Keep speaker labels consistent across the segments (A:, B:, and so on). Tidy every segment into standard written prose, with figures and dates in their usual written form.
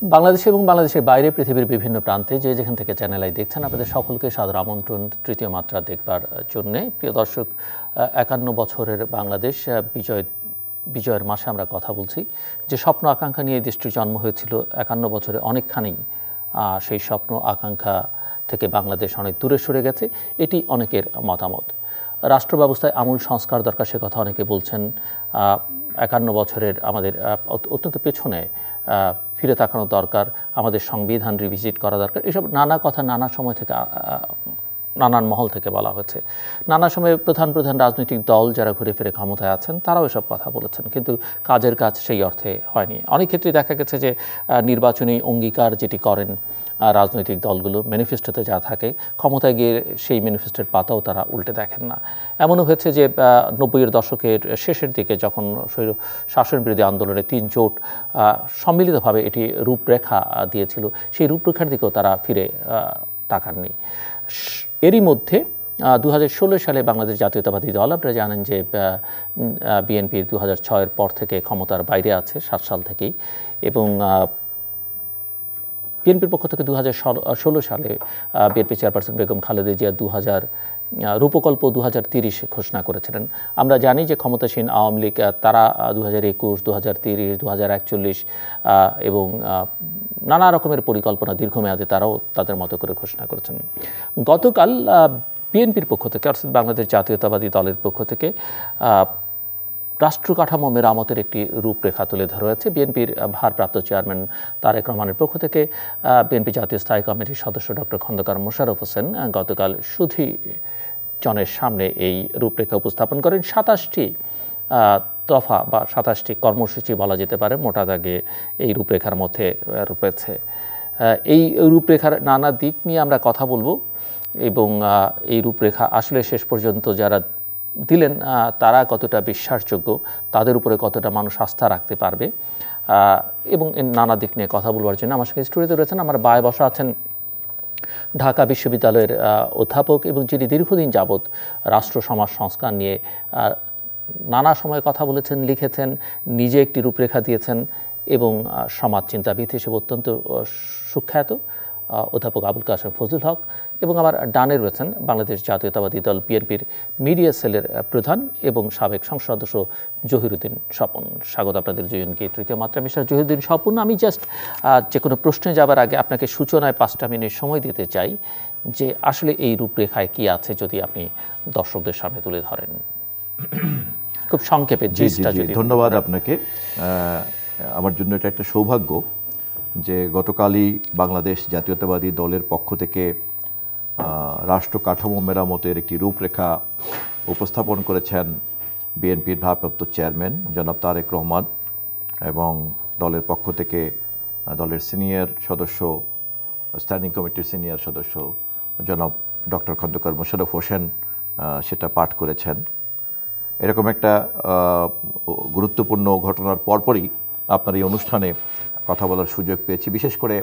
A: বাংলাদেশে এবং বাংলাদেশের বাইরে পৃথিবীর বিভিন্ন প্রান্তে যে যেখান থেকে চ্যানেল আই দেখছেন আপনাদের সকলকে সাদর আমন্ত্রণ তৃতীয় মাত্রা দেখবার জন্যে। প্রিয় দর্শক, 51 বছরের বাংলাদেশ বিজয়ের মাসে আমরা কথা বলছি। যে স্বপ্ন আকাঙ্ক্ষা নিয়ে দেশটির জন্ম হয়েছিল 51 বছরে অনেকখানি সেই স্বপ্ন আকাঙ্ক্ষা থেকে বাংলাদেশ অনেক দূরে সরে গেছে, এটি অনেকের মতামত। রাষ্ট্র ব্যবস্থায় আমূল সংস্কার দরকার, সে কথা অনেকে বলছেন। 51 বছরের আমাদের অত্যন্ত পেছনে ফিরে তাকানো দরকার, আমাদের সংবিধান রিভিজিট করা দরকার। এসব নানা কথা নানা সময় থেকে নানান মহল থেকে বলা হয়েছে। নানা সময়ে প্রধান প্রধান রাজনৈতিক দল যারা ঘুরে ফিরে ক্ষমতায় আছেন তারাও এসব কথা বলেছেন, কিন্তু কাজের কাজ সেই অর্থে হয়নি। অনেক ক্ষেত্রে দেখা গেছে যে নির্বাচনী অঙ্গীকার যেটি করেন রাজনৈতিক দলগুলো, ম্যানিফেস্টোতে যা থাকে, ক্ষমতায় গিয়ে সেই ম্যানিফেস্টোর পাতাও তারা উল্টে দেখেন না। এমনও হয়েছে যে 90-এর দশকের শেষের দিকে যখন শাসন বিরোধী আন্দোলনে 3 জোট সম্মিলিতভাবে এটি রূপরেখা দিয়েছিল, সেই রূপরেখার দিকেও তারা ফিরে তাকাননি। এরই মধ্যে 2016 সালে বাংলাদেশ জাতীয়তাবাদী দল, আপনারা জানেন যে বিএনপি 2006-এর পর থেকে ক্ষমতার বাইরে আছে, 7 সাল থেকেই, এবং বিএনপির পক্ষ থেকে 2016 সালে বিএনপি চেয়ারপারসন বেগম খালেদা জিয়া রূপকল্প 2030 ঘোষণা করেছিলেন। আমরা জানি যে ক্ষমতাসীন আওয়ামী লীগ তারা 2021, 2030, 2041 এবং নানা রকমের পরিকল্পনা দীর্ঘমেয়াদে তারাও তাদের মতো করে ঘোষণা করেছেন। গতকাল বিএনপির পক্ষ থেকে, অর্থাৎ বাংলাদেশ জাতীয়তাবাদী দলের পক্ষ থেকে রাষ্ট্র কাঠামো মেরামতের একটি রূপরেখা তুলে ধরা হয়েছে। বিএনপির ভারপ্রাপ্ত চেয়ারম্যান তারেক রহমানের পক্ষ থেকে বিএনপি জাতীয় স্থায়ী কমিটির সদস্য ডক্টর খন্দকার মোশাররফ হোসেন গতকাল সুধী জনের সামনে এই রূপরেখা উপস্থাপন করেন। 27টি দফা বা 27টি কর্মসূচি বলা যেতে পারে মোটা দাগে এই রূপরেখার মধ্যে রয়েছে। এই রূপরেখার নানা দিক নিয়ে আমরা কথা বলবো, এবং এই রূপরেখা আসলে শেষ পর্যন্ত যারা দিলেন তারা কতটা বিশ্বাসযোগ্য, তাদের উপরে কতটা মানুষ আস্থা রাখতে পারবে, এবং নানা দিক নিয়ে কথা বলবার জন্য আমার সঙ্গে স্টুডিওতে রয়েছেন, আমার বায়ে বসা আছেন ঢাকা বিশ্ববিদ্যালয়ের অধ্যাপক এবং যিনি দীর্ঘদিন যাবৎ রাষ্ট্র সমাজ সংস্কার নিয়ে নানা সময় কথা বলেছেন, লিখেছেন, নিজে একটি রূপরেখা দিয়েছেন এবং সমাজ চিন্তাবিদ হিসেবে অত্যন্ত সুখ্যাত অধ্যাপক আবুল কাশেম ফজলুল হক, এবং আমার ডানে রয়েছেন বাংলাদেশ জাতীয়তাবাদী দল বিএনপির মিডিয়া সেলের প্রধান এবং সাবেক সংসদ সদস্য জহিরুদ্দিন স্বপন। স্বাগত আপনাদের দুজনকে তৃতীয় মাত্রা। মিস্টার জহিরুদ্দিন স্বপন, আমি জাস্ট যে কোনো প্রশ্নে যাবার আগে আপনাকে সূচনায় 5টা মিনিট সময় দিতে চাই যে আসলে এই রূপরেখায় কি আছে, যদি আপনি দর্শকদের সামনে তুলে ধরেন খুব সংক্ষেপে।
B: ধন্যবাদ আপনাকে। আমার জন্য এটা একটা সৌভাগ্য যে গতকালই বাংলাদেশ জাতীয়তাবাদী দলের পক্ষ থেকে রাষ্ট্র কাঠামো মেরামতের একটি রূপরেখা উপস্থাপন করেছেন বিএনপির ভারপ্রাপ্ত চেয়ারম্যান জনাব তারেক রহমান, এবং দলের পক্ষ থেকে দলের সিনিয়র সদস্য, স্ট্যান্ডিং কমিটির সিনিয়র সদস্য জনাব ডক্টর খন্দকার মোশাররফ হোসেন সেটা পাঠ করেছেন। এরকম একটা গুরুত্বপূর্ণ ঘটনার পরপরই আপনার এই অনুষ্ঠানে কথা বলার সুযোগ পেয়েছি। বিশেষ করে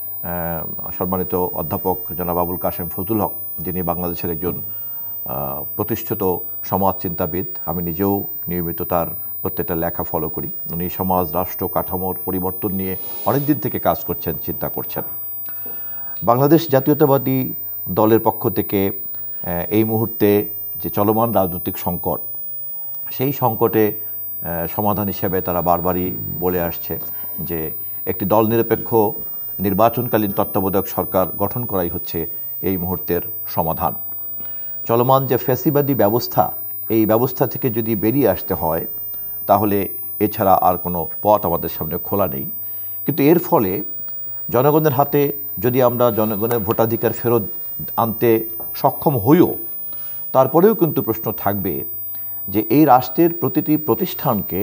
B: সম্মানিত অধ্যাপক জনাব আবুল কাশেম ফজলুল হক, যিনি বাংলাদেশের একজন প্রতিষ্ঠিত সমাজ চিন্তাবিদ। আমি নিজেও নিয়মিত তার প্রত্যেকটা লেখা ফলো করি। উনি সমাজ রাষ্ট্র কাঠামোর পরিবর্তন নিয়ে অনেক দিন থেকে কাজ করছেন, চিন্তা করছেন। বাংলাদেশ জাতীয়তাবাদী দলের পক্ষ থেকে এই মুহূর্তে যে চলমান রাজনৈতিক সংকট, সেই সংকটে সমাধান হিসেবে তারা বারবারই বলে আসছে যে একটি দল নিরপেক্ষ নির্বাচনকালীন তত্ত্বাবধায়ক সরকার গঠন করাই হচ্ছে এই মুহূর্তের সমাধান। চলমান যে ফ্যাসিবাদী ব্যবস্থা, এই ব্যবস্থা থেকে যদি বেরিয়ে আসতে হয় তাহলে এছাড়া আর কোনো পথ আমাদের সামনে খোলা নেই। কিন্তু এর ফলে জনগণের হাতে যদি আমরা জনগণের ভোটাধিকার ফেরত আনতে সক্ষম হইও, তারপরেও কিন্তু প্রশ্ন থাকবে যে এই রাষ্ট্রের প্রতিটি প্রতিষ্ঠানকে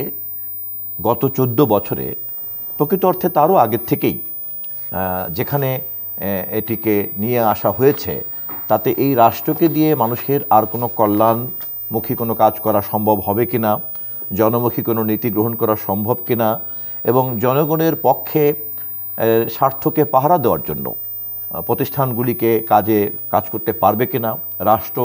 B: গত 14 বছরে, প্রকৃত অর্থে তারও আগের থেকেই যেখানে এটিকে নিয়ে আসা হয়েছে, তাতে এই রাষ্ট্রকে দিয়ে মানুষের আর কোনো কল্যাণমুখী কোনো কাজ করা সম্ভব হবে কিনা, জনমুখী কোনো নীতি গ্রহণ করা সম্ভব কিনা, এবং জনগণের পক্ষে স্বার্থকে পাহারা দেওয়ার জন্য প্রতিষ্ঠানগুলিকে কাজ করতে পারবে কিনা, রাষ্ট্র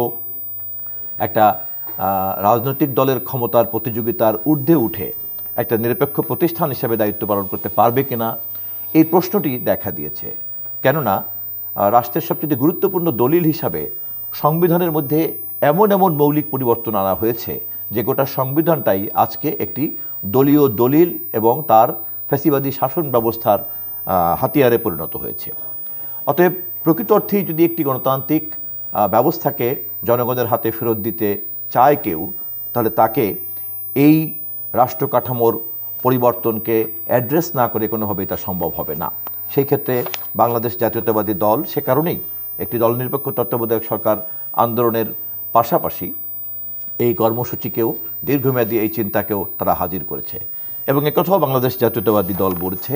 B: একটা রাজনৈতিক দলের ক্ষমতার প্রতিযোগিতার ঊর্ধ্বে উঠে একটা নিরপেক্ষ প্রতিষ্ঠান হিসেবে দায়িত্ব পালন করতে পারবে কিনা, এই প্রশ্নটি দেখা দিয়েছে। কেননা রাষ্ট্রের সবচেয়ে গুরুত্বপূর্ণ দলিল হিসাবে সংবিধানের মধ্যে এমন এমন মৌলিক পরিবর্তন আনা হয়েছে যে গোটা সংবিধানটাই আজকে একটি দলীয় দলিল এবং তার ফ্যাসিবাদী শাসন ব্যবস্থার হাতিয়ারে পরিণত হয়েছে। অতএব প্রকৃত অর্থেই যদি একটি গণতান্ত্রিক ব্যবস্থাকে জনগণের হাতে ফেরত দিতে চায় কেউ, তাহলে তাকে এই রাষ্ট্র কাঠামোর পরিবর্তনকে অ্যাড্রেস না করে কোনোভাবেই তা সম্ভব হবে না। সেই ক্ষেত্রে বাংলাদেশ জাতীয়তাবাদী দল সে কারণেই একটি দলনিরপেক্ষ তত্ত্বাবধায়ক সরকার আন্দোলনের পাশাপাশি এই কর্মসূচিকেও, দীর্ঘমেয়াদী এই চিন্তাকেও তারা হাজির করেছে। এবং একথাও বাংলাদেশ জাতীয়তাবাদী দল বলেছে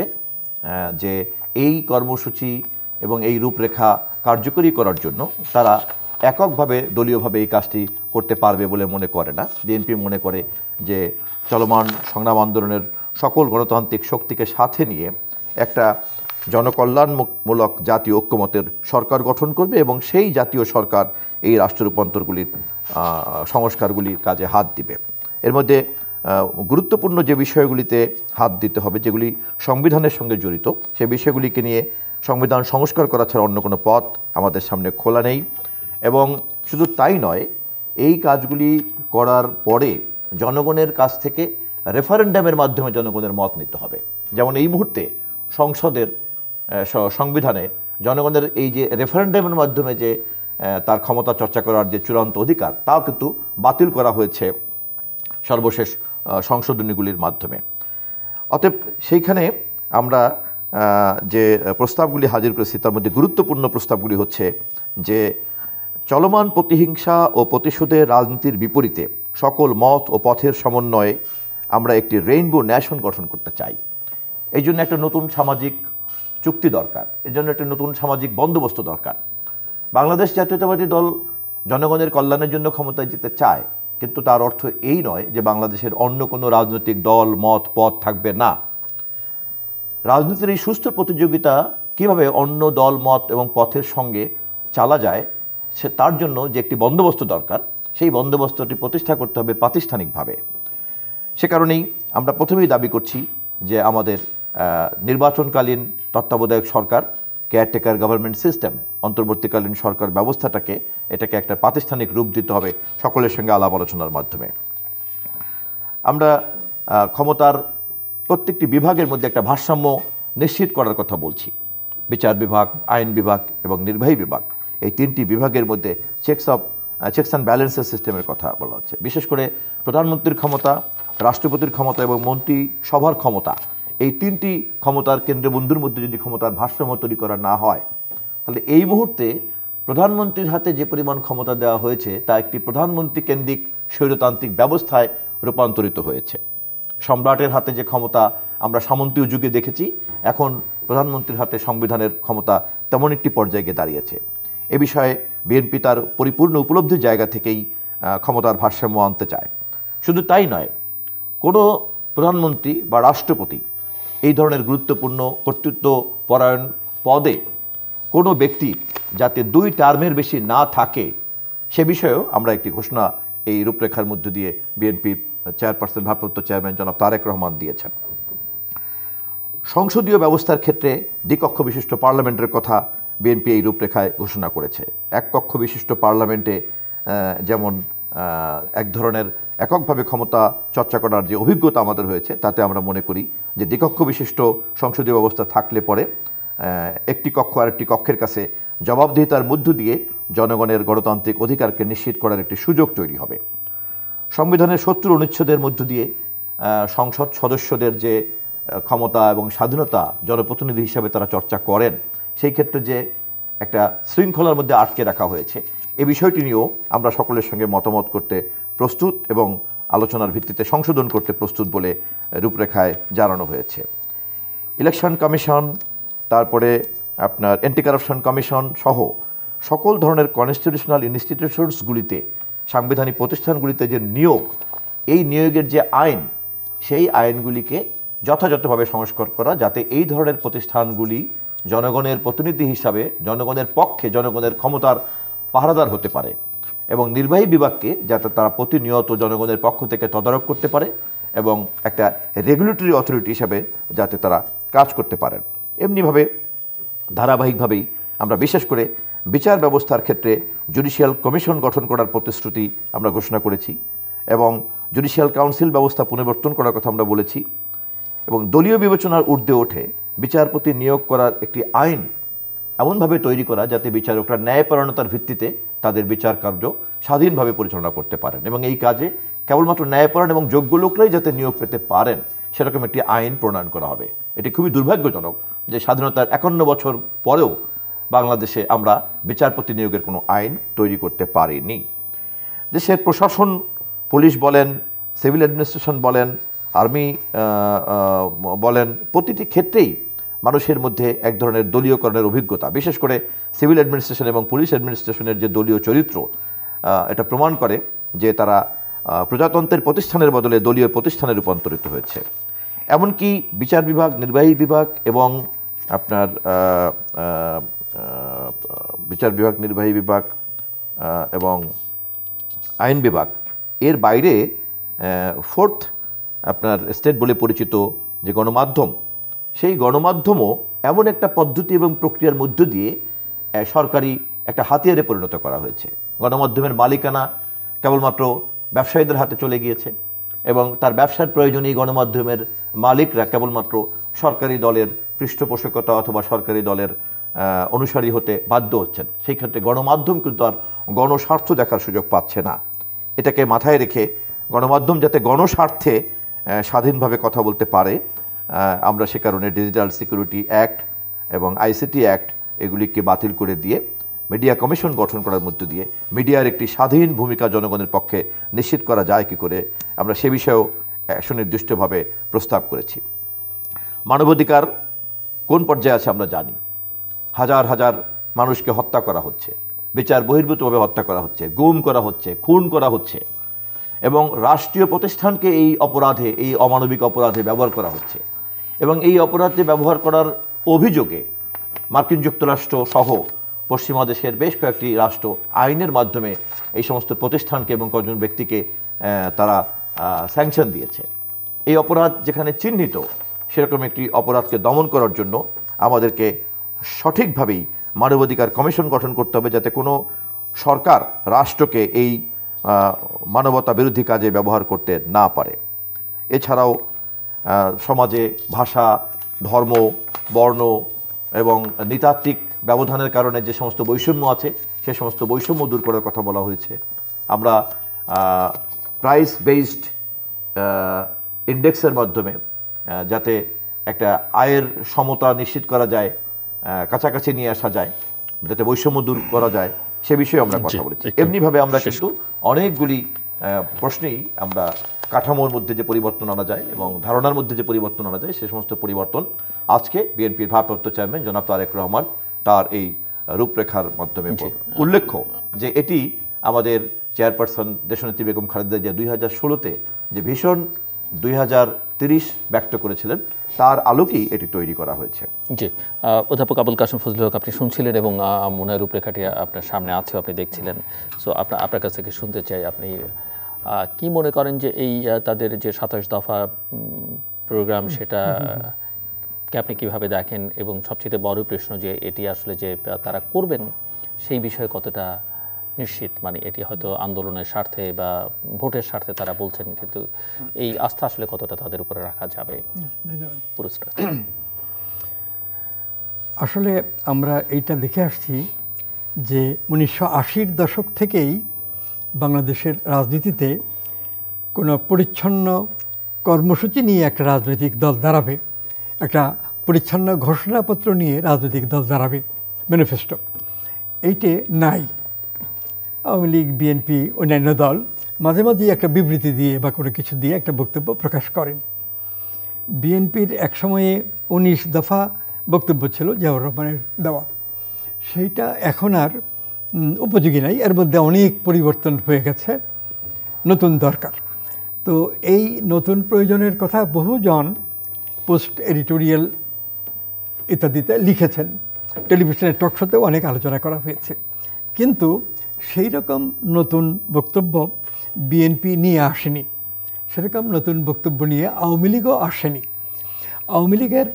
B: যে এই কর্মসূচি এবং এই রূপরেখা কার্যকরী করার জন্য তারা এককভাবে দলীয়ভাবে এই কাজটি করতে পারবে বলে মনে করে না। বিএনপি মনে করে যে চলমান সংগ্রাম আন্দোলনের সকল গণতান্ত্রিক শক্তিকে সাথে নিয়ে একটা জনকল্যাণমূলক জাতীয় ঐক্যমতের সরকার গঠন করবে এবং সেই জাতীয় সরকার এই রাষ্ট্র রূপান্তরগুলির সংস্কারগুলির কাজে হাত দিবে। এর মধ্যে গুরুত্বপূর্ণ যে বিষয়গুলিতে হাত দিতে হবে, যেগুলি সংবিধানের সঙ্গে জড়িত, সেই বিষয়গুলিকে নিয়ে সংবিধান সংস্কার করা ছাড়া অন্য কোনো পথ আমাদের সামনে খোলা নেই। এবং শুধু তাই নয়, এই কাজগুলি করার পরে জনগণের কাছ থেকে রেফারেন্ডামের মাধ্যমে জনগণের মত নিতে হবে। যেমন এই মুহূর্তে সংসদের সংবিধানে জনগণের এই যে রেফারেন্ডামের মাধ্যমে যে তার ক্ষমতা চর্চা করার যে চূড়ান্ত অধিকার, তাও কিন্তু বাতিল করা হয়েছে সর্বশেষ সংশোধনীগুলির মাধ্যমে। অতএব সেইখানে আমরা যে প্রস্তাবগুলি হাজির করেছি তার মধ্যে গুরুত্বপূর্ণ প্রস্তাবগুলি হচ্ছে যে চলমান প্রতিহিংসা ও প্রতিশোধের রাজনীতির বিপরীতে সকল মত ও পথের সমন্বয়ে আমরা একটি রেইনবো ন্যাশন গঠন করতে চাই। এই জন্য একটা নতুন সামাজিক চুক্তি দরকার, এর জন্য একটা নতুন সামাজিক বন্দোবস্ত দরকার। বাংলাদেশ জাতীয়তাবাদী দল জনগণের কল্যাণের জন্য ক্ষমতায় যেতে চায়, কিন্তু তার অর্থ এই নয় যে বাংলাদেশের অন্য কোনো রাজনৈতিক দল, মত, পথ থাকবে না। রাজনীতির এই সুস্থ প্রতিযোগিতা কিভাবে অন্য দল, মত এবং পথের সঙ্গে চালা যায়, সে তার জন্য যে একটি বন্দোবস্ত দরকার, সেই বন্দোবস্তটি প্রতিষ্ঠা করতে হবে প্রাতিষ্ঠানিকভাবে। সে কারণেই আমরা প্রথমেই দাবি করছি যে আমাদের নির্বাচনকালীন তত্ত্বাবধায়ক সরকার, কেয়ারটেকার গভর্নমেন্ট সিস্টেম, অন্তর্বর্তীকালীন সরকার ব্যবস্থাটাকে, এটাকে একটা প্রাতিষ্ঠানিক রূপ দিতে হবে সকলের সঙ্গে আলাপ আলোচনার মাধ্যমে। আমরা ক্ষমতার প্রত্যেকটি বিভাগের মধ্যে একটা ভারসাম্য নিশ্চিত করার কথা বলছি। বিচার বিভাগ, আইন বিভাগ এবং নির্বাহী বিভাগ, এই তিনটি বিভাগের মধ্যে চেকস অ্যান্ড ব্যালেন্সের সিস্টেমের কথা বলা হচ্ছে। বিশেষ করে প্রধানমন্ত্রীর ক্ষমতা, রাষ্ট্রপতির ক্ষমতা এবং মন্ত্রিসভার ক্ষমতা, এই তিনটি ক্ষমতার কেন্দ্রবিন্দুর মধ্যে যদি ক্ষমতার ভারসাম্য তৈরি করা না হয়, তাহলে এই মুহূর্তে প্রধানমন্ত্রীর হাতে যে পরিমাণ ক্ষমতা দেওয়া হয়েছে তা একটি প্রধানমন্ত্রী কেন্দ্রিক স্বৈরতান্ত্রিক ব্যবস্থায় রূপান্তরিত হয়েছে। সম্রাটের হাতে যে ক্ষমতা আমরা সামন্তীয় যুগে দেখেছি, এখন প্রধানমন্ত্রীর হাতে সংবিধানের ক্ষমতা তেমন একটি পর্যায়ে গিয়ে দাঁড়িয়েছে। এ বিষয়ে বিএনপি তার পরিপূর্ণ উপলব্ধির জায়গা থেকেই ক্ষমতার ভারসাম্য আনতে চায়। শুধু তাই নয়, কোনো প্রধানমন্ত্রী বা রাষ্ট্রপতি এই ধরনের গুরুত্বপূর্ণ কর্তৃত্ব পরায়ণ পদে কোনো ব্যক্তি যাতে 2 টার্মের বেশি না থাকে, সে বিষয়েও আমরা একটি ঘোষণা এই রূপরেখার মধ্য দিয়ে বিএনপির চেয়ারপারসন, ভারপ্রাপ্ত চেয়ারম্যান জনাব তারেক রহমান দিয়েছেন। সংসদীয় ব্যবস্থার ক্ষেত্রে দ্বিকক্ষ বিশিষ্ট পার্লামেন্টের কথা বিএনপি এই রূপরেখায় ঘোষণা করেছে। এক কক্ষ বিশিষ্ট পার্লামেন্টে যেমন এক ধরনের এককভাবে ক্ষমতা চর্চা করার যে অভিজ্ঞতা আমাদের হয়েছে, তাতে আমরা মনে করি যে দ্বিকক্ষ বিশিষ্ট সংসদীয় ব্যবস্থা থাকলে পরে একটি কক্ষ আরেকটি কক্ষের কাছে জবাবদিহিতার মধ্য দিয়ে জনগণের গণতান্ত্রিক অধিকারকে নিশ্চিত করার একটি সুযোগ তৈরি হবে। সংবিধানের 70 অনুচ্ছেদের মধ্য দিয়ে সংসদ সদস্যদের যে ক্ষমতা এবং স্বাধীনতা জনপ্রতিনিধি হিসাবে তারা চর্চা করেন, সেই ক্ষেত্রে যে একটা শৃঙ্খলার মধ্যে আটকে রাখা হয়েছে, এই বিষয়টি নিয়েও আমরা সকলের সঙ্গে মতামত করতে প্রস্তুত এবং আলোচনার ভিত্তিতে সংশোধন করতে প্রস্তুত বলে রূপরেখায় জানানো হয়েছে। ইলেকশন কমিশন, তারপরে আপনার অ্যান্টি কারাপশন কমিশন সহ সকল ধরনের কনস্টিটিউশনাল ইনস্টিটিউশনসগুলিতে, সাংবিধানিক প্রতিষ্ঠানগুলিতে যে নিয়োগ, এই নিয়োগের যে আইন, সেই আইনগুলিকে যথাযথভাবে সংস্কার করা, যাতে এই ধরনের প্রতিষ্ঠানগুলি জনগণের প্রতিনিধি হিসাবে জনগণের পক্ষে জনগণের ক্ষমতার পাহারাদার হতে পারে, এবং নির্বাহী বিভাগকে যাতে তারা প্রতিনিয়ত জনগণের পক্ষ থেকে তদারক করতে পারে এবং একটা রেগুলেটরি অথরিটি হিসাবে যাতে তারা কাজ করতে পারেন। এমনিভাবে ধারাবাহিকভাবেই আমরা বিশেষ করে বিচার ব্যবস্থার ক্ষেত্রে জুডিশিয়াল কমিশন গঠন করার প্রতিশ্রুতি আমরা ঘোষণা করেছি এবং জুডিশিয়াল কাউন্সিল ব্যবস্থা পুনর্বর্তন করার কথা আমরা বলেছি এবং দলীয় বিবেচনার ঊর্ধ্বে ওঠে বিচারপতি নিয়োগ করার একটি আইন এমনভাবে তৈরি করা যাতে বিচারকরা ন্যায়পরায়ণতার ভিত্তিতে তাদের বিচার কার্য স্বাধীনভাবে পরিচালনা করতে পারেন এবং এই কাজে কেবলমাত্র ন্যায়পরায়ণ এবং যোগ্য লোকরাই যাতে নিয়োগ পেতে পারেন সেরকম একটি আইন প্রণয়ন করা হবে। এটি খুবই দুর্ভাগ্যজনক যে স্বাধীনতার 51 বছর পরেও বাংলাদেশে আমরা বিচারপতি নিয়োগের কোনো আইন তৈরি করতে পারিনি। দেশের প্রশাসন, পুলিশ বলেন, সিভিল অ্যাডমিনিস্ট্রেশন বলেন, আর্মি বলেন, প্রতিটি ক্ষেত্রেই মানুষের মধ্যে এক ধরনের দলীয়করণের অভিজ্ঞতা, বিশেষ করে সিভিল অ্যাডমিনিস্ট্রেশন এবং পুলিশ অ্যাডমিনিস্ট্রেশনের যে দলীয় চরিত্র, এটা প্রমাণ করে যে তারা প্রজাতন্ত্রের প্রতিষ্ঠানের বদলে দলীয় প্রতিষ্ঠানে রূপান্তরিত হয়েছে। এমনকি বিচার বিভাগ, নির্বাহী বিভাগ এবং আপনার বিচার বিভাগ, নির্বাহী বিভাগ এবং আইন বিভাগ এর বাইরে ফোর্থ আপনার স্টেট বলে পরিচিত যে গণমাধ্যম, সেই গণমাধ্যমও এমন একটা পদ্ধতি এবং প্রক্রিয়ার মধ্য দিয়ে সরকারি একটা হাতিয়ারে পরিণত করা হয়েছে। গণমাধ্যমের মালিকানা কেবলমাত্র ব্যবসায়ীদের হাতে চলে গিয়েছে এবং তার ব্যবসার প্রয়োজনে গণমাধ্যমের মালিকরা কেবলমাত্র সরকারি দলের পৃষ্ঠপোষকতা অথবা সরকারি দলের অনুসারী হতে বাধ্য হচ্ছেন। সেই ক্ষেত্রে গণমাধ্যম কিন্তু আর গণস্বার্থ দেখার সুযোগ পাচ্ছে না। এটাকে মাথায় রেখে গণমাধ্যম যাতে গণস্বার্থে স্বাধীনভাবে কথা বলতে পারে, আমরা সে কারণে ডিজিটাল সিকিউরিটি অ্যাক্ট এবং আইসিটি অ্যাক্ট এগুলিকে বাতিল করে দিয়ে মিডিয়া কমিশন গঠন করার মধ্য দিয়ে মিডিয়ার একটি স্বাধীন ভূমিকা জনগণের পক্ষে নিশ্চিত করা যায় কি করে, আমরা সে বিষয়েও সুনির্দিষ্টভাবে প্রস্তাব করেছি। মানবাধিকার কোন পর্যায়ে আছে আমরা জানি। হাজার হাজার মানুষকে হত্যা করা হচ্ছে, বিচার বহির্ভূতভাবে হত্যা করা হচ্ছে, গুম করা হচ্ছে, খুন করা হচ্ছে এবং রাষ্ট্রীয় প্রতিষ্ঠানকে এই অপরাধে, এই অমানবিক অপরাধে ব্যবহার করা হচ্ছে এবং এই অপরাধে ব্যবহার করার অভিযোগে মার্কিন যুক্তরাষ্ট্র সহ পশ্চিমা দেশের বেশ কয়েকটি রাষ্ট্র আইনের মাধ্যমে এই সমস্ত প্রতিষ্ঠানকে এবং কয়েকজন ব্যক্তিকে তারা স্যাংশন দিয়েছে। এই অপরাধ যেখানে চিহ্নিত, সেরকম একটি অপরাধকে দমন করার জন্য আমাদেরকে সঠিকভাবেই মানবাধিকার কমিশন গঠন করতে হবে, যাতে কোনো সরকার রাষ্ট্রকে এই মানবতা বিরোধী কাজে ব্যবহার করতে না পারে। এছাড়াও সমাজে ভাষা, ধর্ম, বর্ণ এবং নৃতাত্ত্বিক ব্যবধানের কারণে যে সমস্ত বৈষম্য আছে, সে সমস্ত বৈষম্য দূর করার কথা বলা হয়েছে। আমরা প্রাইস বেসড ইন্ডেক্সের মাধ্যমে যাতে একটা আয়ের সমতা নিশ্চিত করা যায়, কাছাকাছি নিয়ে আসা যায়, যাতে বৈষম্য দূর করা যায়, সে বিষয়ে আমরা কথা বলেছি। এমনিভাবে আমরা কিন্তু অনেকগুলি প্রশ্নেই আমরা কাঠামোর মধ্যে যে পরিবর্তন আনা যায় এবং ধারণার মধ্যে যে পরিবর্তন আনা যায়, সে সমস্ত পরিবর্তন আজকে বিএনপির ভারপ্রাপ্ত চেয়ারম্যান জনাব তারেক রহমান তার এই রূপরেখার মাধ্যমে উল্লেখ্য যে এটি আমাদের চেয়ারপারসন দেশনেত্রী বেগম খালেদা জিয়া 2016-তে যে ভীষণ 2030 ব্যক্ত করেছিলেন, তার আলোকেই এটি তৈরি করা হয়েছে।
A: জি, অধ্যাপক আবুল কাসেম ফজলুল হক, আপনি শুনছিলেন এবং মনে হয় রূপরেখাটি আপনার সামনে আছে, আপনি দেখছিলেন। সো আপনার কাছ থেকে শুনতে চাই, আপনি কি মনে করেন যে এই তাদের যে 27 দফা প্রোগ্রাম, সেটা আপনি কিভাবে দেখেন এবং সবচেয়ে বড় প্রশ্ন যে এটি আসলে যে তারা করবেন সেই বিষয়ে কতটা নিশ্চিত? মানে এটি হয়তো আন্দোলনের স্বার্থে বা ভোটের স্বার্থে তারা বলছেন, কিন্তু এই আস্থা আসলে কতটা তাদের উপরে রাখা যাবে? পুরস্কার
C: আসলে আমরা এইটা দেখে আসছি যে 1980-র দশক থেকেই বাংলাদেশের রাজনীতিতে কোনো পরিচ্ছন্ন কর্মসূচি নিয়ে একটা রাজনৈতিক দল দাঁড়াবে, একটা পরিচ্ছন্ন ঘোষণাপত্র নিয়ে রাজনৈতিক দল দাঁড়াবে, ম্যানিফেস্টো, এইটে নাই। আওয়ামী লীগ, বিএনপি, অন্যান্য দল মাঝে মাঝেই একটা বিবৃতি দিয়ে বা কোনো কিছু দিয়ে একটা বক্তব্য প্রকাশ করেন। বিএনপির এক সময়ে 19 দফা বক্তব্য ছিল জিয়াউর রহমানের দেওয়া, সেইটা এখন আর উপযোগী নাই। এর মধ্যে অনেক পরিবর্তন হয়ে গেছে, নতুন দরকার। তো এই নতুন প্রয়োজনের কথা বহুজন পোস্ট এডিটোরিয়াল ইত্যাদিতে লিখেছেন, টেলিভিশনের টকশোতেও অনেক আলোচনা করা হয়েছে। কিন্তু সেই রকম নতুন বক্তব্য বিএনপি নিয়ে আসেনি, সেরকম নতুন বক্তব্য নিয়ে আওয়ামী লীগও আসেনি। আওয়ামী লীগের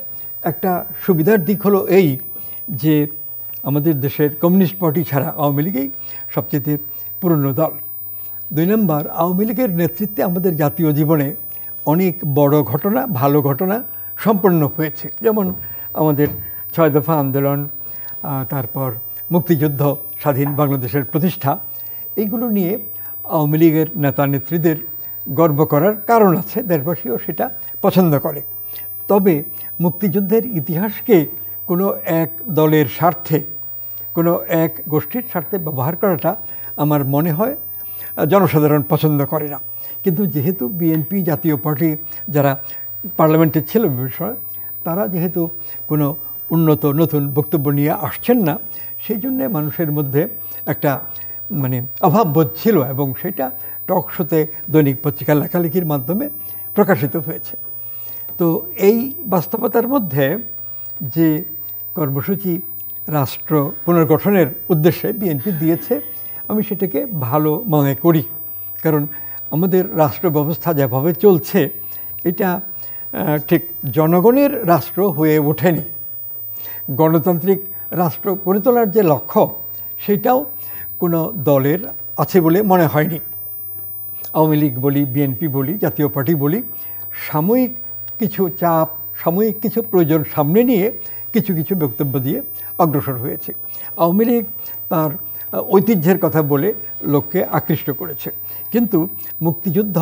C: একটা সুবিধার দিক হলো এই যে আমাদের দেশের কমিউনিস্ট পার্টি ছাড়া আওয়ামী লীগই সবচেয়ে পুরনো দল। 2 নম্বর, আওয়ামী লীগের নেতৃত্বে আমাদের জাতীয় জীবনে অনেক বড় ঘটনা, ভালো ঘটনা সম্পন্ন হয়েছে। যেমন আমাদের 6 দফা আন্দোলন, তারপর মুক্তিযুদ্ধ, স্বাধীন বাংলাদেশের প্রতিষ্ঠা, এইগুলো নিয়ে আওয়ামী লীগের নেতা নেত্রীদের গর্ব করার কারণ আছে, দেশবাসীও সেটা পছন্দ করে। তবে মুক্তিযুদ্ধের ইতিহাসকে কোনো এক দলের স্বার্থে, কোনো এক গোষ্ঠীর স্বার্থে ব্যবহার করাটা আমার মনে হয় জনসাধারণ পছন্দ করে না। কিন্তু যেহেতু বিএনপি জাতীয় পার্টি যারা পার্লামেন্টে ছিল বিষয়, তারা যেহেতু কোনো উন্নত নতুন বক্তব্য নিয়ে আসছেন না, সেই জন্যে মানুষের মধ্যে একটা অভাববোধ ছিল এবং সেটা টক শোতে, দৈনিক পত্রিকা লেখালেখির মাধ্যমে প্রকাশিত হয়েছে। তো এই বাস্তবতার মধ্যে যে কর্মসূচি রাষ্ট্র পুনর্গঠনের উদ্দেশ্যে বিএনপি দিয়েছে, আমি সেটাকে ভালো মনে করি। কারণ আমাদের রাষ্ট্র ব্যবস্থা যেভাবে চলছে, এটা ঠিক জনগণের রাষ্ট্র হয়ে ওঠেনি। গণতান্ত্রিক রাষ্ট্র গড়ে তোলার যে লক্ষ্য, সেটাও কোনো দলের আছে বলে মনে হয়নি। আওয়ামী লীগ বলি, বিএনপি বলি, জাতীয় পার্টি বলি, সাময়িক কিছু চাপ, সাময়িক কিছু প্রয়োজন সামনে নিয়ে কিছু কিছু বক্তব্য দিয়ে অগ্রসর হয়েছে। আওয়ামী লীগ তার ঐতিহ্যের কথা বলে লোককে আকৃষ্ট করেছে, কিন্তু মুক্তিযুদ্ধ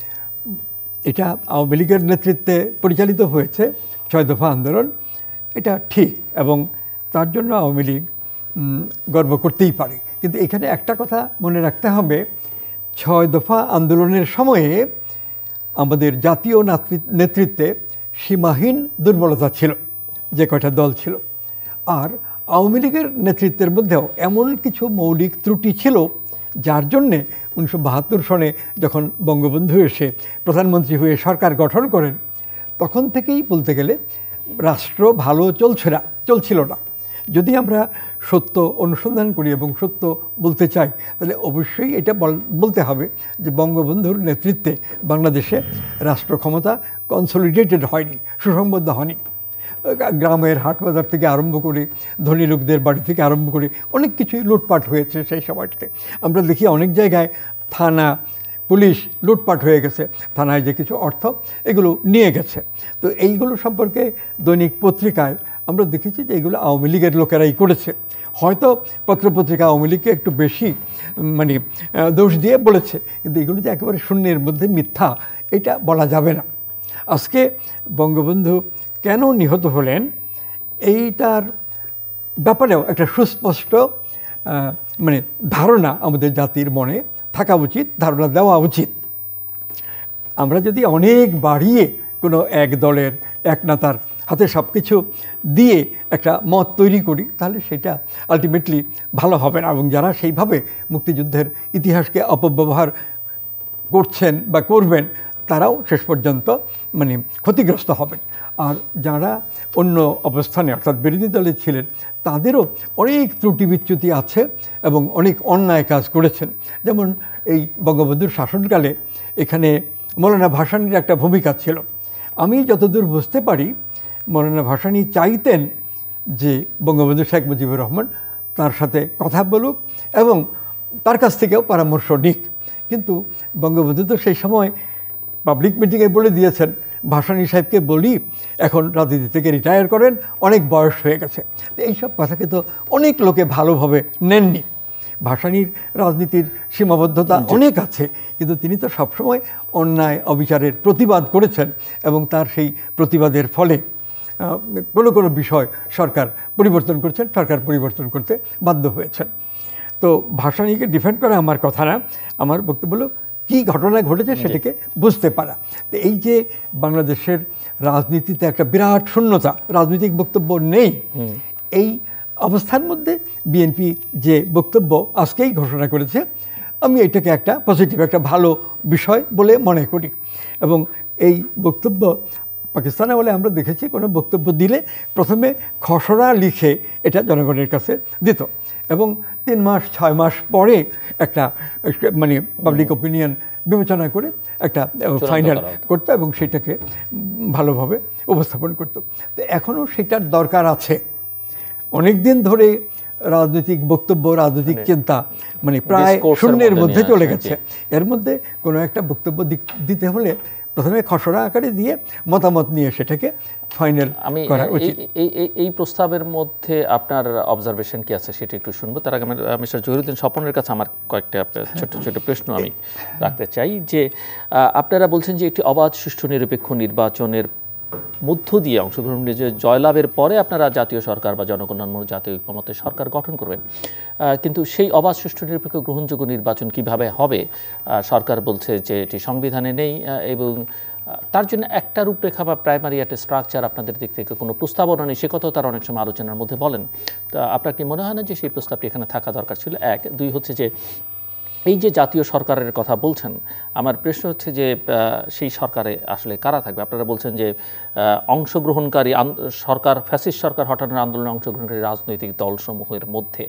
C: এটা আওয়ামী লীগের নেতৃত্বে পরিচালিত হয়েছে, 6 দফা আন্দোলন, এটা ঠিক এবং তার জন্য আওয়ামী লীগ গর্ব করতেই পারে। কিন্তু এখানে একটা কথা মনে রাখতে হবে, 6 দফা আন্দোলনের সময়ে আমাদের জাতীয় নেতৃত্বে সীমাহীন দুর্বলতা ছিল, যে কয়টা দল ছিল। আর আওয়ামী লীগের নেতৃত্বের মধ্যেও এমন কিছু মৌলিক ত্রুটি ছিল, যার জন্যে 1972 সনে যখন বঙ্গবন্ধু এসে প্রধানমন্ত্রী হয়ে সরকার গঠন করেন, তখন থেকেই বলতে গেলে রাষ্ট্র ভালো চলছিল না। যদি আমরা সত্য অনুসন্ধান করি এবং সত্য বলতে চাই, তাহলে অবশ্যই এটা বলতে হবে যে বঙ্গবন্ধুর নেতৃত্বে বাংলাদেশে রাষ্ট্র ক্ষমতা কনসলিডেটেড হয়নি, সুসংবদ্ধ হয়নি। গ্রামের হাট বাজার থেকে আরম্ভ করে, ধনী লোকদের বাড়ি থেকে আরম্ভ করে অনেক কিছুই লুটপাট হয়েছে সেই সময়টাতে। আমরা দেখি অনেক জায়গায় থানা, পুলিশ লুটপাট হয়ে গেছে, থানায় যে কিছু অর্থ এগুলো নিয়ে গেছে। তো এইগুলো সম্পর্কে দৈনিক পত্রিকায় আমরা দেখেছি যে এগুলো আওয়ামী লীগের লোকেরাই করেছে। হয়তো পত্রপত্রিকা আওয়ামী লীগকে একটু বেশি দোষ দিয়ে বলেছে, কিন্তু এগুলো যে একেবারে শূন্যের মধ্যে মিথ্যা, এটা বলা যাবে না। আজকে বঙ্গবন্ধু কেন নিহত হলেন, এইটার ব্যাপারেও একটা সুস্পষ্ট ধারণা আমাদের জাতির মনে থাকা উচিত, ধারণা দেওয়া উচিত। আমরা যদি অনেক বাড়িয়ে কোনো এক দলের এক নেতার হাতে সব কিছু দিয়ে একটা মত তৈরি করি, তাহলে সেটা আলটিমেটলি ভালো হবে না। এবং যারা সেইভাবে মুক্তিযুদ্ধের ইতিহাসকে অপব্যবহার করছেন বা করবেন, তারাও শেষ পর্যন্ত ক্ষতিগ্রস্ত হবেন। আর যারা অন্য অবস্থানে অর্থাৎ বিরোধী দলে ছিলেন, তাদেরও অনেক ত্রুটি বিচ্যুতি আছে এবং অনেক অন্যায় কাজ করেছেন। যেমন এই বঙ্গবন্ধুর শাসনকালে এখানে মৌলানা ভাসানীর একটা ভূমিকা ছিল। আমি যতদূর বুঝতে পারি, মৌলানা ভাসানী চাইতেন যে বঙ্গবন্ধু শেখ মুজিবুর রহমান তার সাথে কথা বলুক এবং তার কাছ থেকেও পরামর্শ নিক। কিন্তু বঙ্গবন্ধু তো সেই সময় পাবলিক মিটিংয়ে বলে দিয়েছেন, ভাসানী সাহেবকে বলি এখন রাজনীতি থেকে রিটায়ার করেন, অনেক বয়স হয়ে গেছে। তো এইসব কথাকে তো অনেক লোকে ভালোভাবে নেননি। ভাসানীর রাজনীতির সীমাবদ্ধতা অনেক আছে, কিন্তু তিনি তো সবসময় অন্যায় অবিচারের প্রতিবাদ করেছেন এবং তার সেই প্রতিবাদের ফলে কোনো কোনো বিষয় সরকার পরিবর্তন করেছেন, সরকার পরিবর্তন করতে বাধ্য হয়েছেন। তো ভাসানীকে ডিফেন্ড করা আমার কথা না, আমার বক্তব্য হলো কী ঘটনা ঘটেছে সেটাকে বুঝতে পারা। তো এই যে বাংলাদেশের রাজনীতিতে একটা বিরাট শূন্যতা, রাজনৈতিক বক্তব্য নেই, এই অবস্থার মধ্যে বিএনপি যে বক্তব্য আজকেই ঘোষণা করেছে, আমি এটাকে একটা পজিটিভ, একটা ভালো বিষয় বলে মনে করি। এবং এই বক্তব্য পাকিস্তানে বলে আমরা দেখেছি, কোনো বক্তব্য দিলে প্রথমে খসড়া লিখে এটা জনগণের কাছে দিত এবং 3 মাস 6 মাস পরে একটা পাবলিক ওপিনিয়ন বিবেচনা করে একটা ফাইনাল করতো এবং সেটাকে ভালোভাবে উপস্থাপন করতো। তো এখনও সেটার দরকার আছে। অনেক দিন ধরে রাজনৈতিক বক্তব্য, রাজনৈতিক চিন্তা মানে প্রায় শূন্যের মধ্যে চলে গেছে। এর মধ্যে কোনো একটা বক্তব্য দিতে হলে প্রথমে খসড়া আকারে দিয়ে মতামত নিয়ে সেটাকে ফাইনাল করা উচিত।
A: এই প্রস্তাবের মধ্যে আপনার অবজারভেশন কি আছে সেটা একটু শুনবো। তার আগে মিস্টার জহিরুদ্দিন স্বপনের কাছে আমার কয়েকটা ছোট ছোট প্রশ্ন আমি রাখতে চাই। যে আপনারা বলছেন যে একটি অবাধ, সুষ্ঠু, নিরপেক্ষ নির্বাচনের মধ্য দিয়ে অংশগ্রহণ নিয়ে যে জয়লাভের পরে আপনারা জাতীয় সরকার বা জনকল্যাণমূলক জাতীয় ঐক্যমত্যের সরকার গঠন করবেন, কিন্তু সেই অবাধ, সুষ্ঠু, নিরপেক্ষ, গ্রহণযোগ্য নির্বাচন কিভাবে হবে সরকার বলছে যে এটি সংবিধানে নেই, এবং তার জন্য একটা রূপরেখা বা প্রাইমারি একটা স্ট্রাকচার আপনাদের দিক থেকে কোনো প্রস্তাবনা নেই, সে কথাও তারা অনেক সময় আলোচনার মধ্যে বলেন। তা আপনার কি মনে হয় না যে সেই প্রস্তাবটি এখানে থাকা দরকার ছিল? এক। দুই হচ্ছে যে এই যে জাতীয় সরকারের কথা বলছেন, আমার প্রশ্ন হচ্ছে যে সেই সরকারে আসলে কারা থাকবে? আপনারা বলছেন যে অংশগ্রহণকারী সরকার, ফ্যাসিস্ট সরকার হটানোর আন্দোলনে অংশগ্রহণকারী রাজনৈতিক দলসমূহের মধ্যে